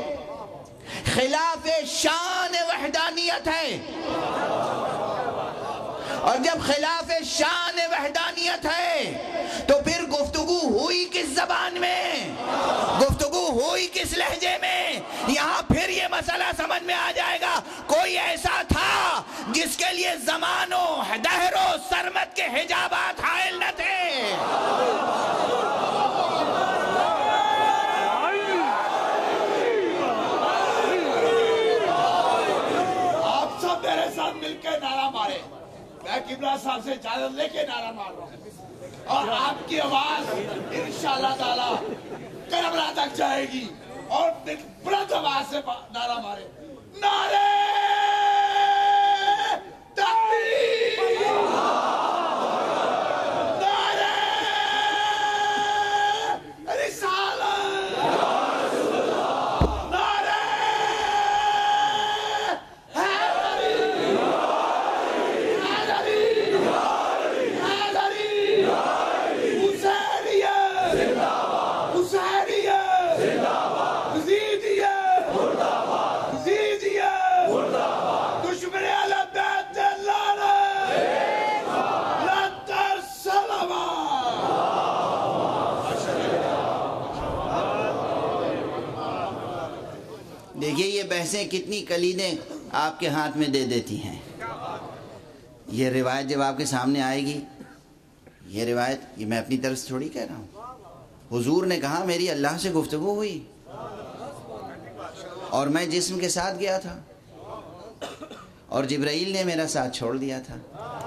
خلاف شان وحدانیت ہے. اور جب خلاف شان وحدانیت ہے تو پھر گفتگو ہوئی کس زبان میں، گفتگو ہوئی کس لہجے میں؟ یہاں پھر یہ مسئلہ یہ زمانوں دہر و سرمد کے حجابات حائل نہ تھے. آپ سب میرے ساتھ مل کے نعرہ مارے. میں قبلہ صاحب سے اجازت لے کے نعرہ مار رہا ہوں اور آپ کی آواز انشاءاللہ تعالی کربلا تک جائے گی. اور بلند آواز سے نعرہ مارے. نعرے تکبیر، نعرے رسالت، نعرے حیدری، حیدری، حیدری، حسینیت، حسینیت، یزیدیت، یزیدیت، دشمن اہل بیت لعنت، لنتر سلامت. دیکھیے یہ بحثیں کتنی کلیدیں آپ کے ہاتھ میں دے دیتی ہیں. یہ روایت جب آپ کے سامنے آئے گی، یہ روایت یہ میں اپنی طرف سے تھوڑی کہہ رہا ہوں. حضور نے کہا میری اللہ سے گفتگو ہوئی اور میں جسم کے ساتھ گیا تھا اور جبرائیل نے میرا ساتھ چھوڑ دیا تھا.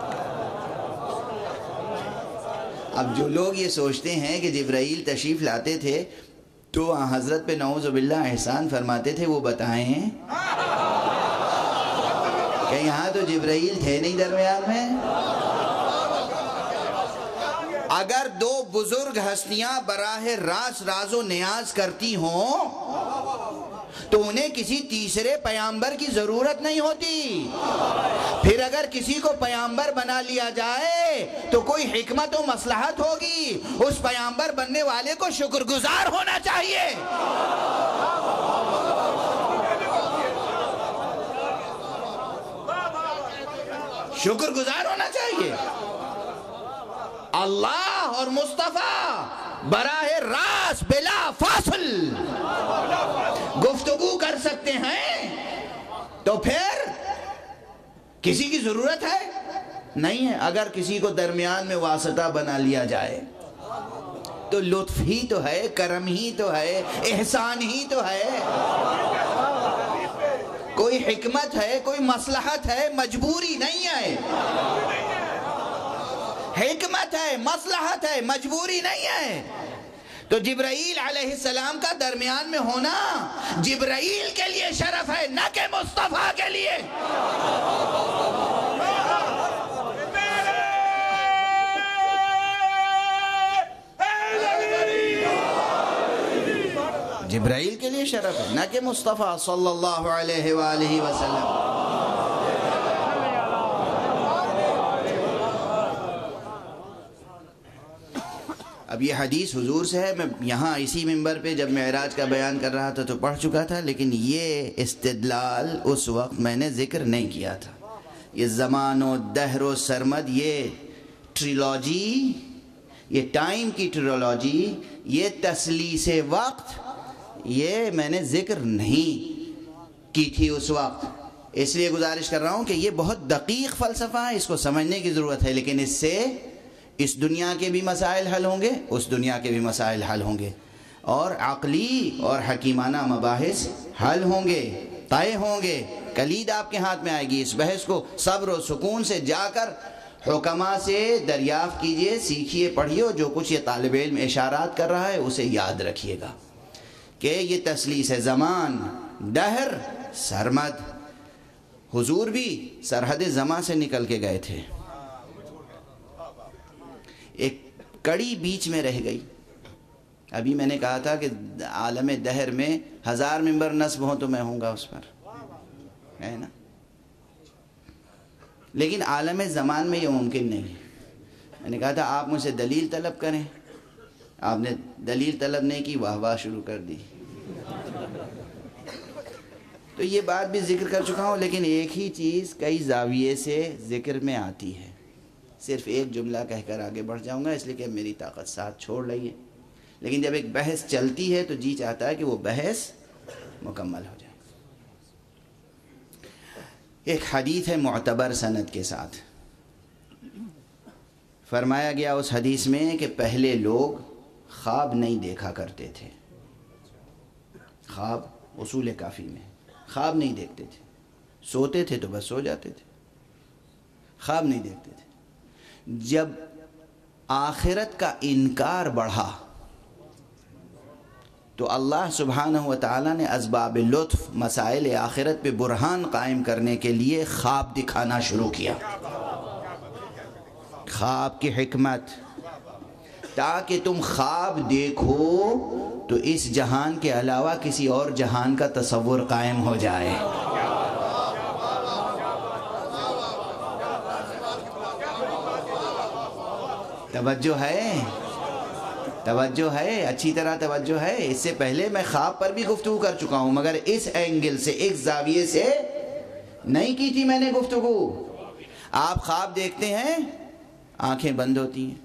اب جو لوگ یہ سوچتے ہیں کہ جبرائیل تشریف لاتے تھے تو حضرت پہ نعوذ باللہ احسان فرماتے تھے، وہ بتائیں کہ یہاں تو جبرائیل تھے نہیں درمیان میں. اگر دو بزرگ ہستیاں براہ راست راز و نیاز کرتی ہوں تو انہیں کسی تیسرے پیامبر کی ضرورت نہیں ہوتی. پھر اگر کسی کو پیامبر بنا لیا جائے تو کوئی حکمت و مصلحت ہوگی. اس پیامبر بننے والے کو شکر گزار ہونا چاہیے. شکر گزار ہونا چاہیے. اللہ اور مصطفیٰ براہ راست بلا فاصل گفتگو کر سکتے ہیں تو پھر کسی کی ضرورت ہے نہیں ہے. اگر کسی کو درمیان میں واسطہ بنا لیا جائے تو لطف ہی تو ہے، کرم ہی تو ہے، احسان ہی تو ہے. کوئی حکمت ہے، کوئی مصلحت ہے، مجبوری نہیں ہے. حکمت ہے، مصلحت ہے، مجبوری نہیں ہے. تو جبرائیل علیہ السلام کا درمیان میں ہونا جبرائیل کے لیے شرف ہے، نہ کہ مصطفیٰ کے لیے. جبرائیل کے لیے شرف ہے، نہ کہ مصطفیٰ صلی اللہ علیہ وآلہ وسلم. اب یہ حدیث حضور سے ہے. میں یہاں اسی منبر پہ جب معراج کا بیان کر رہا تھا تو پڑھ چکا تھا، لیکن یہ استدلال اس وقت میں نے ذکر نہیں کیا تھا. یہ زمان و دہر و سرمد، یہ ٹریلوجی، یہ ٹائم کی ٹریلوجی، یہ تسلیس وقت، یہ میں نے ذکر نہیں کی تھی اس وقت. اس لیے گزارش کر رہا ہوں کہ یہ بہت دقیق فلسفہ ہے، اس کو سمجھنے کی ضرورت ہے. لیکن اس سے اس دنیا کے بھی مسائل حل ہوں گے، اس دنیا کے بھی مسائل حل ہوں گے، اور عقلی اور حکیمانہ مباحث حل ہوں گے، طے ہوں گے. کلید آپ کے ہاتھ میں آئے گی. اس بحث کو صبر و سکون سے جا کر حکماء سے دریافت کیجئے، سیکھیے، پڑھیے. جو کچھ یہ طالب علم اشارات کر رہا ہے اسے یاد رکھیے گا کہ یہ تسلیس زمان، دہر، سرمد. حضور بھی سرحد زمان سے نکل کے گئے تھے. ایک کڑی بیچ میں رہ گئی. ابھی میں نے کہا تھا کہ عالم دہر میں ہزار ممبر نصب ہوں تو میں ہوں گا اس پر، ہے نا. لیکن عالم زمان میں یہ ممکن نہیں ہے. میں نے کہا تھا آپ مجھ سے دلیل طلب کریں، آپ نے دلیل طلب نہیں کی، واہ واہ شروع کر دی. تو یہ بات بھی ذکر کر چکا ہوں، لیکن ایک ہی چیز کئی زاویے سے ذکر میں آتی ہے. صرف ایک جملہ کہہ کر آگے بڑھ جاؤں گا، اس لیے کہ میری طاقت ساتھ چھوڑ رہی ہے. لیکن جب ایک بحث چلتی ہے تو جی چاہتا ہے کہ وہ بحث مکمل ہو جائے. ایک حدیث ہے معتبر سند کے ساتھ، فرمایا گیا اس حدیث میں کہ پہلے لوگ خواب نہیں دیکھا کرتے تھے. خواب اصول کافی میں خواب نہیں دیکھتے تھے، سوتے تھے تو بس سو جاتے تھے، خواب نہیں دیکھتے تھے. جب آخرت کا انکار بڑھا تو اللہ سبحانہ و تعالیٰ نے اسباب لطف مسائل آخرت پہ برہان قائم کرنے کے لیے خواب دکھانا شروع کیا. خواب کی حکمت، تاکہ تم خواب دیکھو تو اس جہان کے علاوہ کسی اور جہان کا تصور قائم ہو جائے. توجہ ہے، توجہ ہے، اچھی طرح توجہ ہے. اس سے پہلے میں خواب پر بھی گفتگو کر چکا ہوں، مگر اس اینگل سے، ایک زاویے سے نہیں کی تھی میں نے گفتگو. آپ خواب دیکھتے ہیں، آنکھیں بند ہوتی ہیں.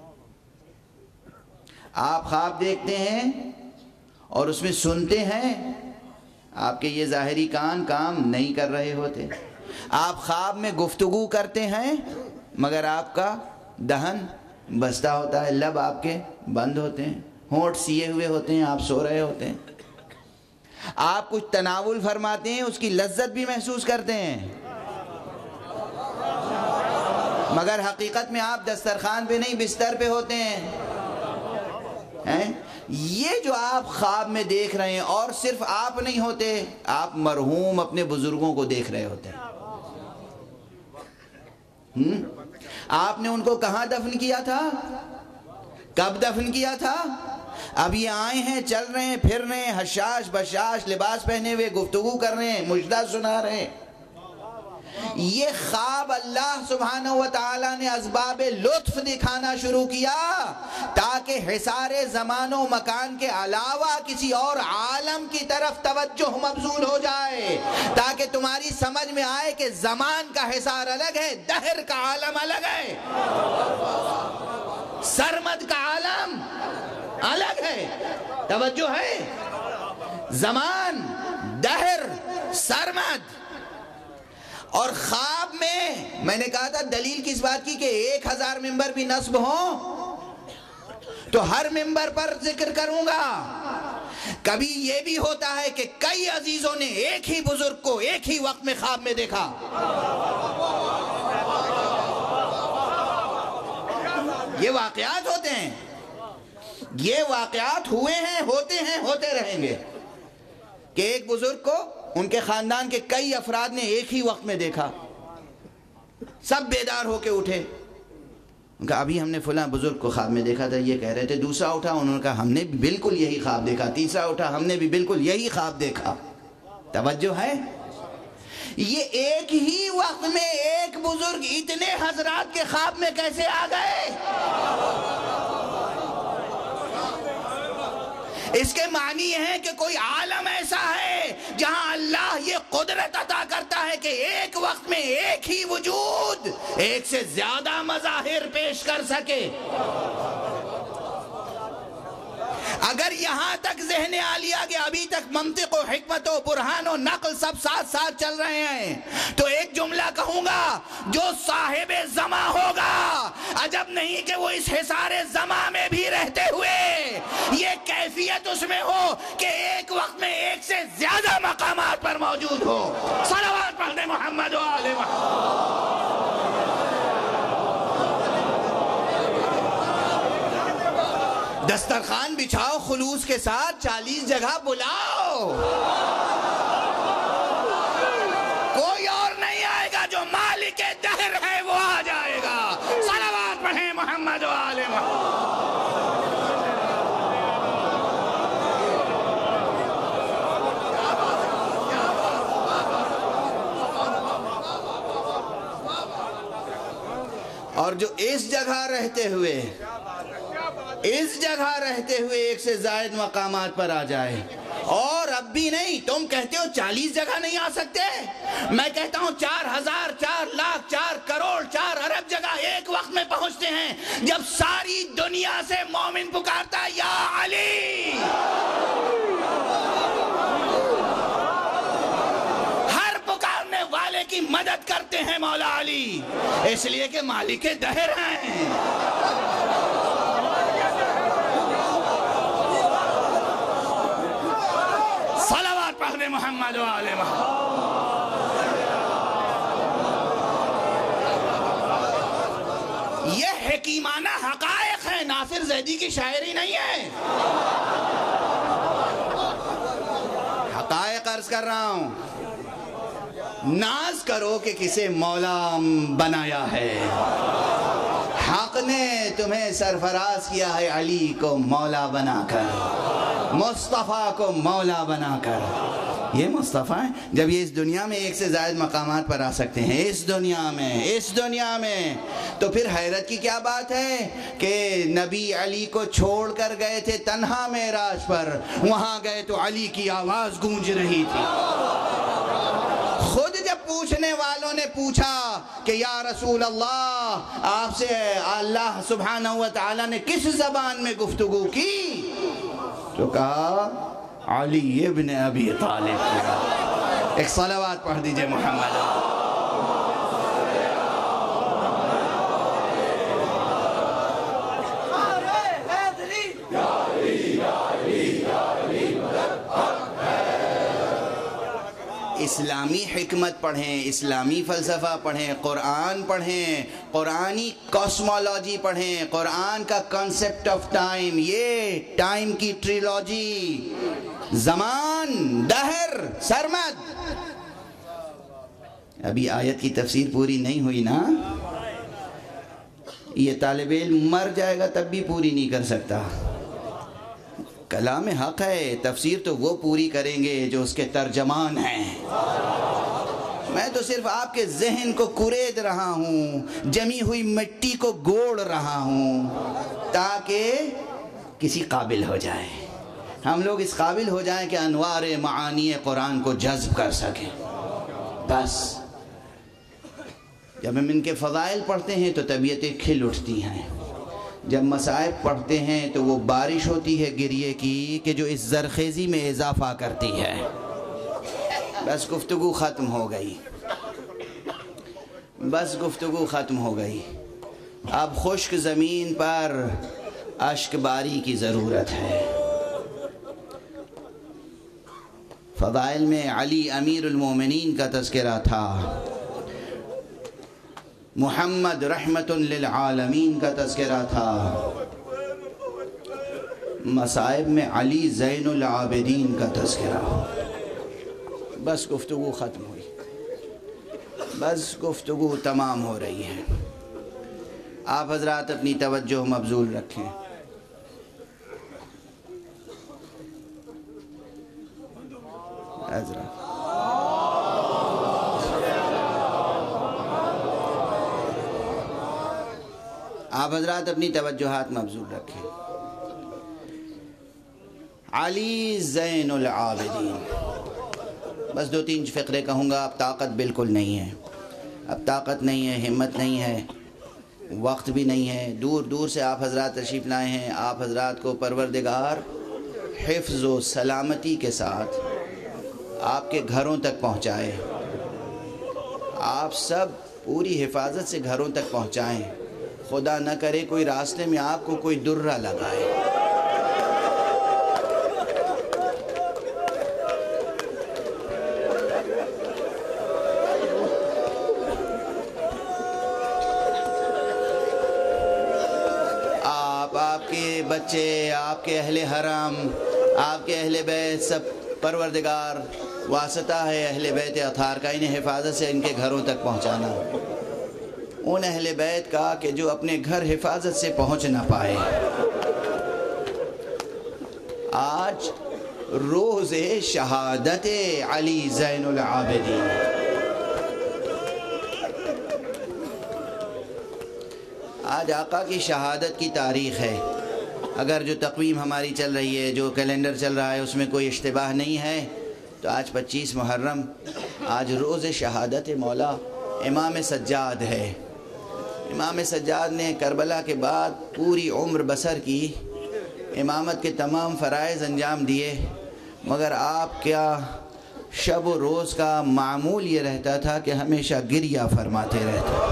آپ خواب دیکھتے ہیں اور اس میں سنتے ہیں، آپ کے یہ ظاہری کان کام نہیں کر رہے ہوتے. آپ خواب میں گفتگو کرتے ہیں مگر آپ کا دہن بستہ ہوتا ہے، لب آپ کے بند ہوتے ہیں، ہونٹ سیے ہوئے ہوتے ہیں، آپ سو رہے ہوتے ہیں. آپ کچھ تناول فرماتے ہیں، اس کی لذت بھی محسوس کرتے ہیں، مگر حقیقت میں آپ دسترخوان پہ نہیں بستر پہ ہوتے ہیں. یہ جو آپ خواب میں دیکھ رہے ہیں، اور صرف آپ نہیں ہوتے، آپ مرحوم اپنے بزرگوں کو دیکھ رہے ہوتے ہیں. آپ نے ان کو کہاں دفن کیا تھا؟ کب دفن کیا تھا؟ اب یہ آئے ہیں، چل رہے ہیں، پھر رہے ہیں، حشاش بشاش لباس پہنے ہوئے گفتگو کر رہے ہیں، مجدہ سنا رہے ہیں. یہ خواب اللہ سبحانہ و تعالیٰ نے اسباب لطف دکھانا شروع کیا تاکہ حصار زمان و مکان کے علاوہ کسی اور عالم کی طرف توجہ مبذول ہو جائے، تاکہ تمہاری سمجھ میں آئے کہ زمان کا حصار الگ ہے، دہر کا عالم الگ ہے، سرمد کا عالم الگ ہے. توجہ ہے؟ زمان، دہر، سرمد. اور خواب میں میں نے کہا تھا دلیل کس بات کی کہ ایک ہزار ممبر بھی نصب ہوں تو ہر ممبر پر ذکر کروں گا. کبھی یہ بھی ہوتا ہے کہ کئی عزیزوں نے ایک ہی بزرگ کو ایک ہی وقت میں خواب میں دیکھا. یہ واقعات ہوتے ہیں، یہ واقعات ہوئے ہیں، ہوتے ہیں، ہوتے رہیں گے کہ ایک بزرگ کو ان کے خاندان کے کئی افراد نے ایک ہی وقت میں دیکھا. سب بیدار ہو کے اٹھے، ان کا ابھی ہم نے فلاں بزرگ کو خواب میں دیکھا تھا، یہ کہہ رہے تھے. دوسرا اٹھا، انہوں نے کہا ہم نے بھی بالکل یہی خواب دیکھا. تیسرا اٹھا، ہم نے بھی بالکل یہی خواب دیکھا. توجہ ہے؟ یہ ایک ہی وقت میں ایک بزرگ اتنے حضرات کے خواب میں کیسے آ گئے؟ اس کے معنی یہ ہے کہ کوئی عالم ایسا ہے جہاں اللہ یہ قدرت عطا کرتا ہے کہ ایک وقت میں ایک ہی وجود ایک سے زیادہ مظاہر پیش کر سکے. اگر یہاں تک ذہن آ لیا کہ ابھی تک منطق و حکمت و برہان و نقل سب ساتھ ساتھ چل رہے ہیں، تو ایک جملہ کہوں گا، جو صاحب زماں ہوگا عجب نہیں کہ وہ اس حصار زماں میں بھی رہتے ہوئے یہ کیفیت اس میں ہو کہ ایک وقت میں ایک سے زیادہ مقامات پر موجود ہو. صلوات پڑھنے محمد و آل محمد. دسترخوان بچھاؤ خلوص کے ساتھ، چالیس جگہ بلاؤ. کوئی اور نہیں آئے گا، جو مالک دہر ہے وہ آ جائے گا. صلوات پڑھیں محمد و آل محمد. اور جو اس جگہ رہتے ہوئے اس جگہ رہتے ہوئے ایک سے زائد مقامات پر آ جائے، اور اب بھی نہیں. تم کہتے ہو چالیس جگہ نہیں آ سکتے، میں کہتا ہوں چار ہزار، چار لاکھ، چار کروڑ، چار ارب جگہ ایک وقت میں پہنچتے ہیں. جب ساری دنیا سے مومن پکارتا یا علی، ہر پکارنے والے کی عبادت کرتے ہیں مولا علی، اس لیے کہ مالک دہر ہیں۔ صلوات پڑھ دے محمد و آل محمد۔ یہ حکیمانہ حقائق ہے، ناصر زیدی کی شاعری نہیں ہے۔ حقائق عرض کر رہا ہوں۔ ناز کرو کہ کسے مولا بنایا ہے، حق نے تمہیں سرفراز کیا ہے علی کو مولا بنا کر، مصطفیٰ کو مولا بنا کر۔ یہ مصطفیٰ ہیں، جب یہ اس دنیا میں ایک سے زائد مقامات پر آ سکتے ہیں، اس دنیا میں اس دنیا میں تو پھر حیرت کی کیا بات ہے کہ نبی علی کو چھوڑ کر گئے تھے تنہا معراج پر، وہاں گئے تو علی کی آواز گونج رہی تھی۔ خود جب پوچھنے والوں نے پوچھا کہ یا رسول اللہ، آپ سے اللہ سبحانہ و تعالیٰ نے کس زبان میں گفتگو کی، تو کہا علی ابن ابی طالب کیا۔ ایک صلوات پڑھ دیجئے محمد۔ اسلامی حکمت پڑھیں، اسلامی فلسفہ پڑھیں، قرآن پڑھیں، قرآنی کاسمولوجی پڑھیں، قرآن کا کنسپٹ آف ٹائم، یہ ٹائم کی ٹریلوجی، زمان، دہر، سرمد۔ ابھی آیت کی تفسیر پوری نہیں ہوئی نا، یہ طالب علم مر جائے گا تب بھی پوری نہیں کر سکتا۔ کلام حق ہے، تفسیر تو وہ پوری کریں گے جو اس کے ترجمان ہیں۔ میں تو صرف آپ کے ذہن کو کورید رہا ہوں، جمی ہوئی مٹی کو گوڑ رہا ہوں تاکہ کسی قابل ہو جائے، ہم لوگ اس قابل ہو جائیں کہ انوار معانی قرآن کو جذب کر سکیں۔ بس جب ہم ان کے فضائل پڑھتے ہیں تو طبیعتیں کھل اٹھتی ہیں، جب مصائب پڑھتے ہیں تو وہ بارش ہوتی ہے گریے کی کہ جو اس زرخیزی میں اضافہ کرتی ہے۔ بس گفتگو ختم ہو گئی، بس گفتگو ختم ہو گئی۔ اب خشک زمین پر اشک باری کی ضرورت ہے۔ فضائل میں علی امیر المومنین کا تذکرہ تھا، محمد رحمت للعالمین کا تذکرہ تھا، مصائب میں علی زین العابدین کا تذکرہ۔ بس گفتگو ختم ہوئی، بس گفتگو تمام ہو رہی ہے۔ آپ حضرات اپنی توجہ مبذول رکھیں۔ حضرات آپ حضرات اپنی توجہات مبذول رکھیں۔ علی زین العابدین، بس دو تین فقرے کہوں گا، اب طاقت بالکل نہیں ہے، اب طاقت نہیں ہے، ہمت نہیں ہے، وقت بھی نہیں ہے۔ دور دور سے آپ حضرات تشریف لائے ہیں، آپ حضرات کو پروردگار حفظ و سلامتی کے ساتھ آپ کے گھروں تک پہنچائے، آپ سب پوری حفاظت سے گھروں تک پہنچائیں، خدا نہ کرے کوئی راستے میں آپ کو کوئی درہ لگائے۔ آپ آپ کے بچے، آپ کے اہل حرم، آپ کے اہل بیت، سب پروردگار واسطہ ہے اہل بیت اطہار کا، انہیں حفاظت سے ان کے گھروں تک پہنچانا، ان اہل بیت کا کہ جو اپنے گھر حفاظت سے پہنچ نہ پائے۔ آج روز شہادت علی زین العابدین، آج آقا کی شہادت کی تاریخ ہے۔ اگر جو تقویم ہماری چل رہی ہے، جو کیلنڈر چل رہا ہے، اس میں کوئی اشتباہ نہیں ہے تو آج پچیس محرم، آج روز شہادت مولا امام سجاد ہے۔ امام سجاد نے کربلا کے بعد پوری عمر بسر کی، امامت کے تمام فرائض انجام دیے، مگر آپ کیا شب و روز کا معمول یہ رہتا تھا کہ ہمیشہ گریہ فرماتے رہتے.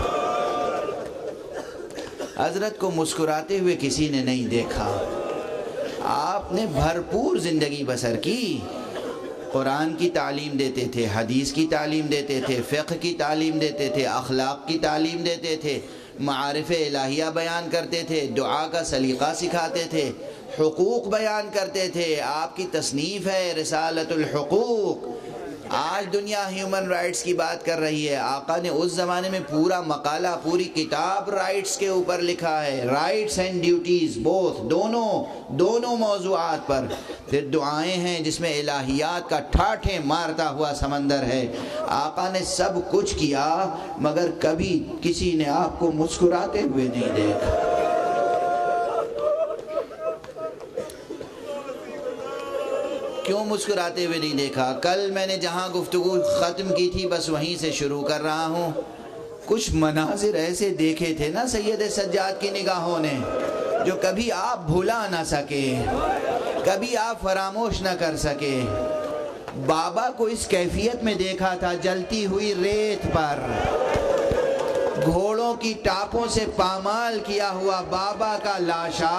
حضرت کو مسکراتے ہوئے کسی نے نہیں دیکھا. آپ نے بھرپور زندگی بسر کی. قرآن کی تعلیم دیتے تھے، حدیث کی تعلیم دیتے تھے، فقہ کی تعلیم دیتے تھے، اخلاق کی تعلیم دیتے تھے، معارف الہیہ بیان کرتے تھے، دعا کا سلیقہ سکھاتے تھے، حقوق بیان کرتے تھے. آپ کی تصنیف ہے رسالۃ الحقوق. آج دنیا ہیومن رائٹس کی بات کر رہی ہے. آقا نے اس زمانے میں پورا مقالہ، پوری کتاب رائٹس کے اوپر لکھا ہے. رائٹس اینڈ ڈیوٹیز بوتھ، دونوں دونوں موضوعات پر. پھر دعائیں ہیں جس میں الہیات کا ٹھاٹھیں مارتا ہوا سمندر ہے. آقا نے سب کچھ کیا مگر کبھی کسی نے آپ کو مسکراتے ہوئے نہیں دیکھا. کیوں مسکراتے ہوئے نہیں دیکھا؟ کل میں نے جہاں گفتگو ختم کی تھی بس وہیں سے شروع کر رہا ہوں. کچھ مناظر ایسے دیکھے تھے نا سید سجاد کی نگاہوں نے جو کبھی آپ بھلا نہ سکے، کبھی آپ فراموش نہ کر سکے. بابا کو اس کیفیت میں دیکھا تھا، جلتی ہوئی ریت پر گھوڑوں کی ٹاپوں سے پامال کیا ہوا بابا کا لاشا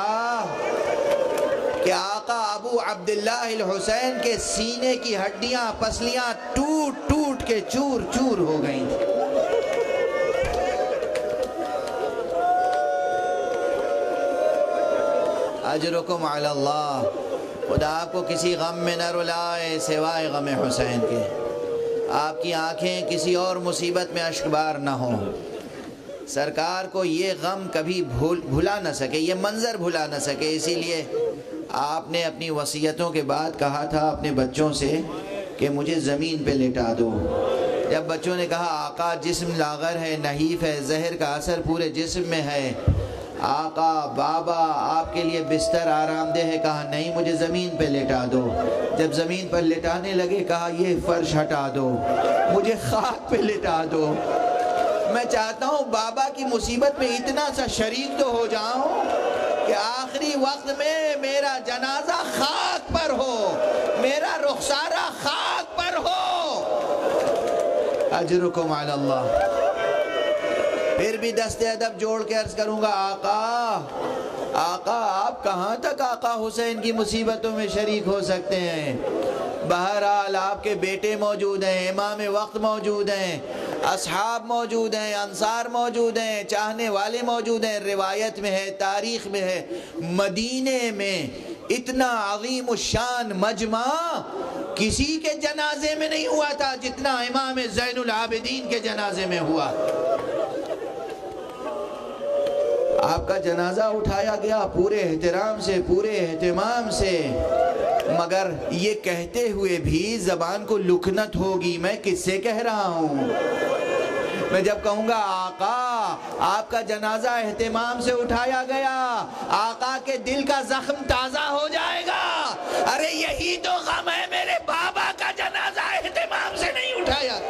کہ آقا ابو عبداللہ الحسین کے سینے کی ہڈیاں پسلیاں ٹوٹ ٹوٹ کے چور چور ہو گئیں. اجرکم علی اللہ. خدا آپ کو کسی غم میں نہ رلائے سوائے غم حسین کے. آپ کی آنکھیں کسی اور مصیبت میں اشکبار نہ ہوں. سرکار کو یہ غم کبھی بھول بھلا نہ سکے، یہ منظر بھلا نہ سکے. اسی لیے آپ نے اپنی وصیتوں کے بعد کہا تھا اپنے بچوں سے کہ مجھے زمین پہ لٹا دو. جب بچوں نے کہا آقا جسم لاغر ہے، نحیف ہے، زہر کا اثر پورے جسم میں ہے، آقا بابا آپ کے لیے بستر آرام دہ ہے، کہا نہیں مجھے زمین پہ لٹا دو. جب زمین پر لٹانے لگے کہا یہ فرش ہٹا دو، مجھے خاک پہ لٹا دو. میں چاہتا ہوں بابا کی مصیبت میں اتنا سا شریک تو ہو جاؤں کہ آخری وقت میں میرا جنازہ خاک پر ہو، میرا رخسارہ خاک پر ہو. اجرکم علی اللہ. پھر بھی دست ادب جوڑ کے عرض کروں گا آقا آقا آپ کہاں تک آقا حسین کی مصیبتوں میں شریک ہو سکتے ہیں؟ بہرحال آپ کے بیٹے موجود ہیں، امام وقت موجود ہیں، اصحاب موجود ہیں، انصار موجود ہیں، چاہنے والے موجود ہیں. روایت میں ہے، تاریخ میں ہے، مدینے میں اتنا عظیم الشان مجمع کسی کے جنازے میں نہیں ہوا تھا جتنا امام زین العابدین کے جنازے میں ہوا. آپ کا جنازہ اٹھایا گیا پورے احترام سے، پورے اہتمام سے، مگر یہ کہتے ہوئے بھی زبان کو لکنت ہوگی میں کس سے کہہ رہا ہوں. میں جب کہوں گا آقا آپ کا جنازہ اہتمام سے اٹھایا گیا، آقا کے دل کا زخم تازہ ہو جائے گا. ارے یہی تو غم ہے، میرے بابا کا جنازہ اہتمام سے نہیں اٹھایا.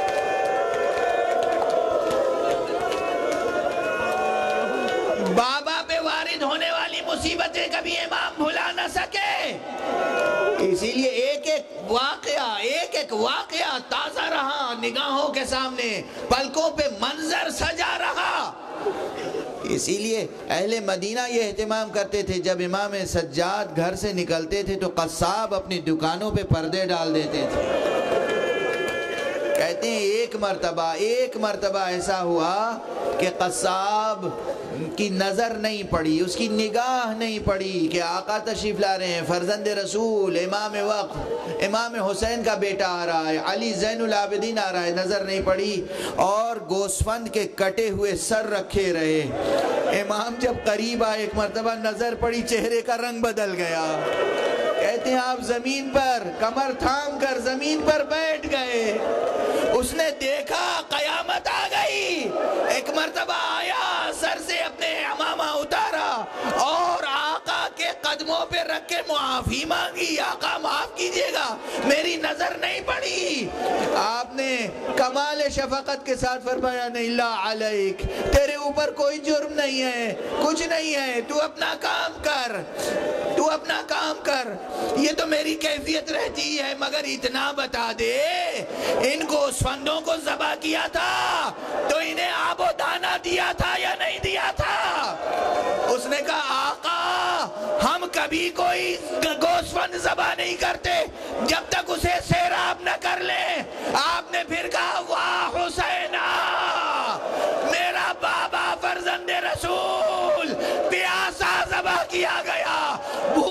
بابا پہ وارد ہونے والی مصیبتیں کبھی امام بھلا نہ سکے. اسی لیے ایک ایک واقعہ ایک ایک واقعہ تازہ رہا نگاہوں کے سامنے، پلکوں پہ منظر سجا رہا. اسی لیے اہل مدینہ یہ اہتمام کرتے تھے جب امام سجاد گھر سے نکلتے تھے تو قصاب اپنی دکانوں پہ پردے ڈال دیتے تھے. کہتے ہیں ایک مرتبہ ایک مرتبہ ایسا ہوا کہ قصاب کی نظر نہیں پڑی، اس کی نگاہ نہیں پڑی کہ آقا تشریف لا رہے ہیں، فرزند رسول، امام وقت، امام حسین کا بیٹا آ رہا ہے، علی زین العابدین آ رہا ہے، نظر نہیں پڑی اور گوسفند کے کٹے ہوئے سر رکھے رہے. امام جب قریب آئے ایک مرتبہ نظر پڑی، چہرے کا رنگ بدل گیا. کہتے ہیں آپ زمین پر کمر تھام کر زمین پر بیٹھ گئے. اس نے دیکھا قیامت آ گئی. ایک مرتبہ آیا، سر سے اپنے عمامہ اتارا اور آقا کے قدموں پہ رکھ کے معافی مانگی، آقا معاف کیجئے گا میری نظر نہیں پڑی۔ آپ نے کمال شفقت کے ساتھ فرمایا نہیں لا علیک، تیرے اوپر کوئی جرم نہیں ہے، کچھ نہیں ہے، تو اپنا کام کر، تو اپنا کام کر، یہ تو میری کیفیت رہتی ہے، مگر اتنا بتا دے ان گوسفندوں کو ذبح کیا تھا تو انہیں آب و دانہ دیا تھا یا نہیں دیا تھا؟ اس نے کہا آقا ہم کبھی کوئی گوسفند ذبح نہیں کرتے جب تک اسے سیراب نہ کر لیں۔ آپ نے پھر کہا واہ حسینہ، میرا بابا فرزند رسول پیاسا ذبح کیا گیا،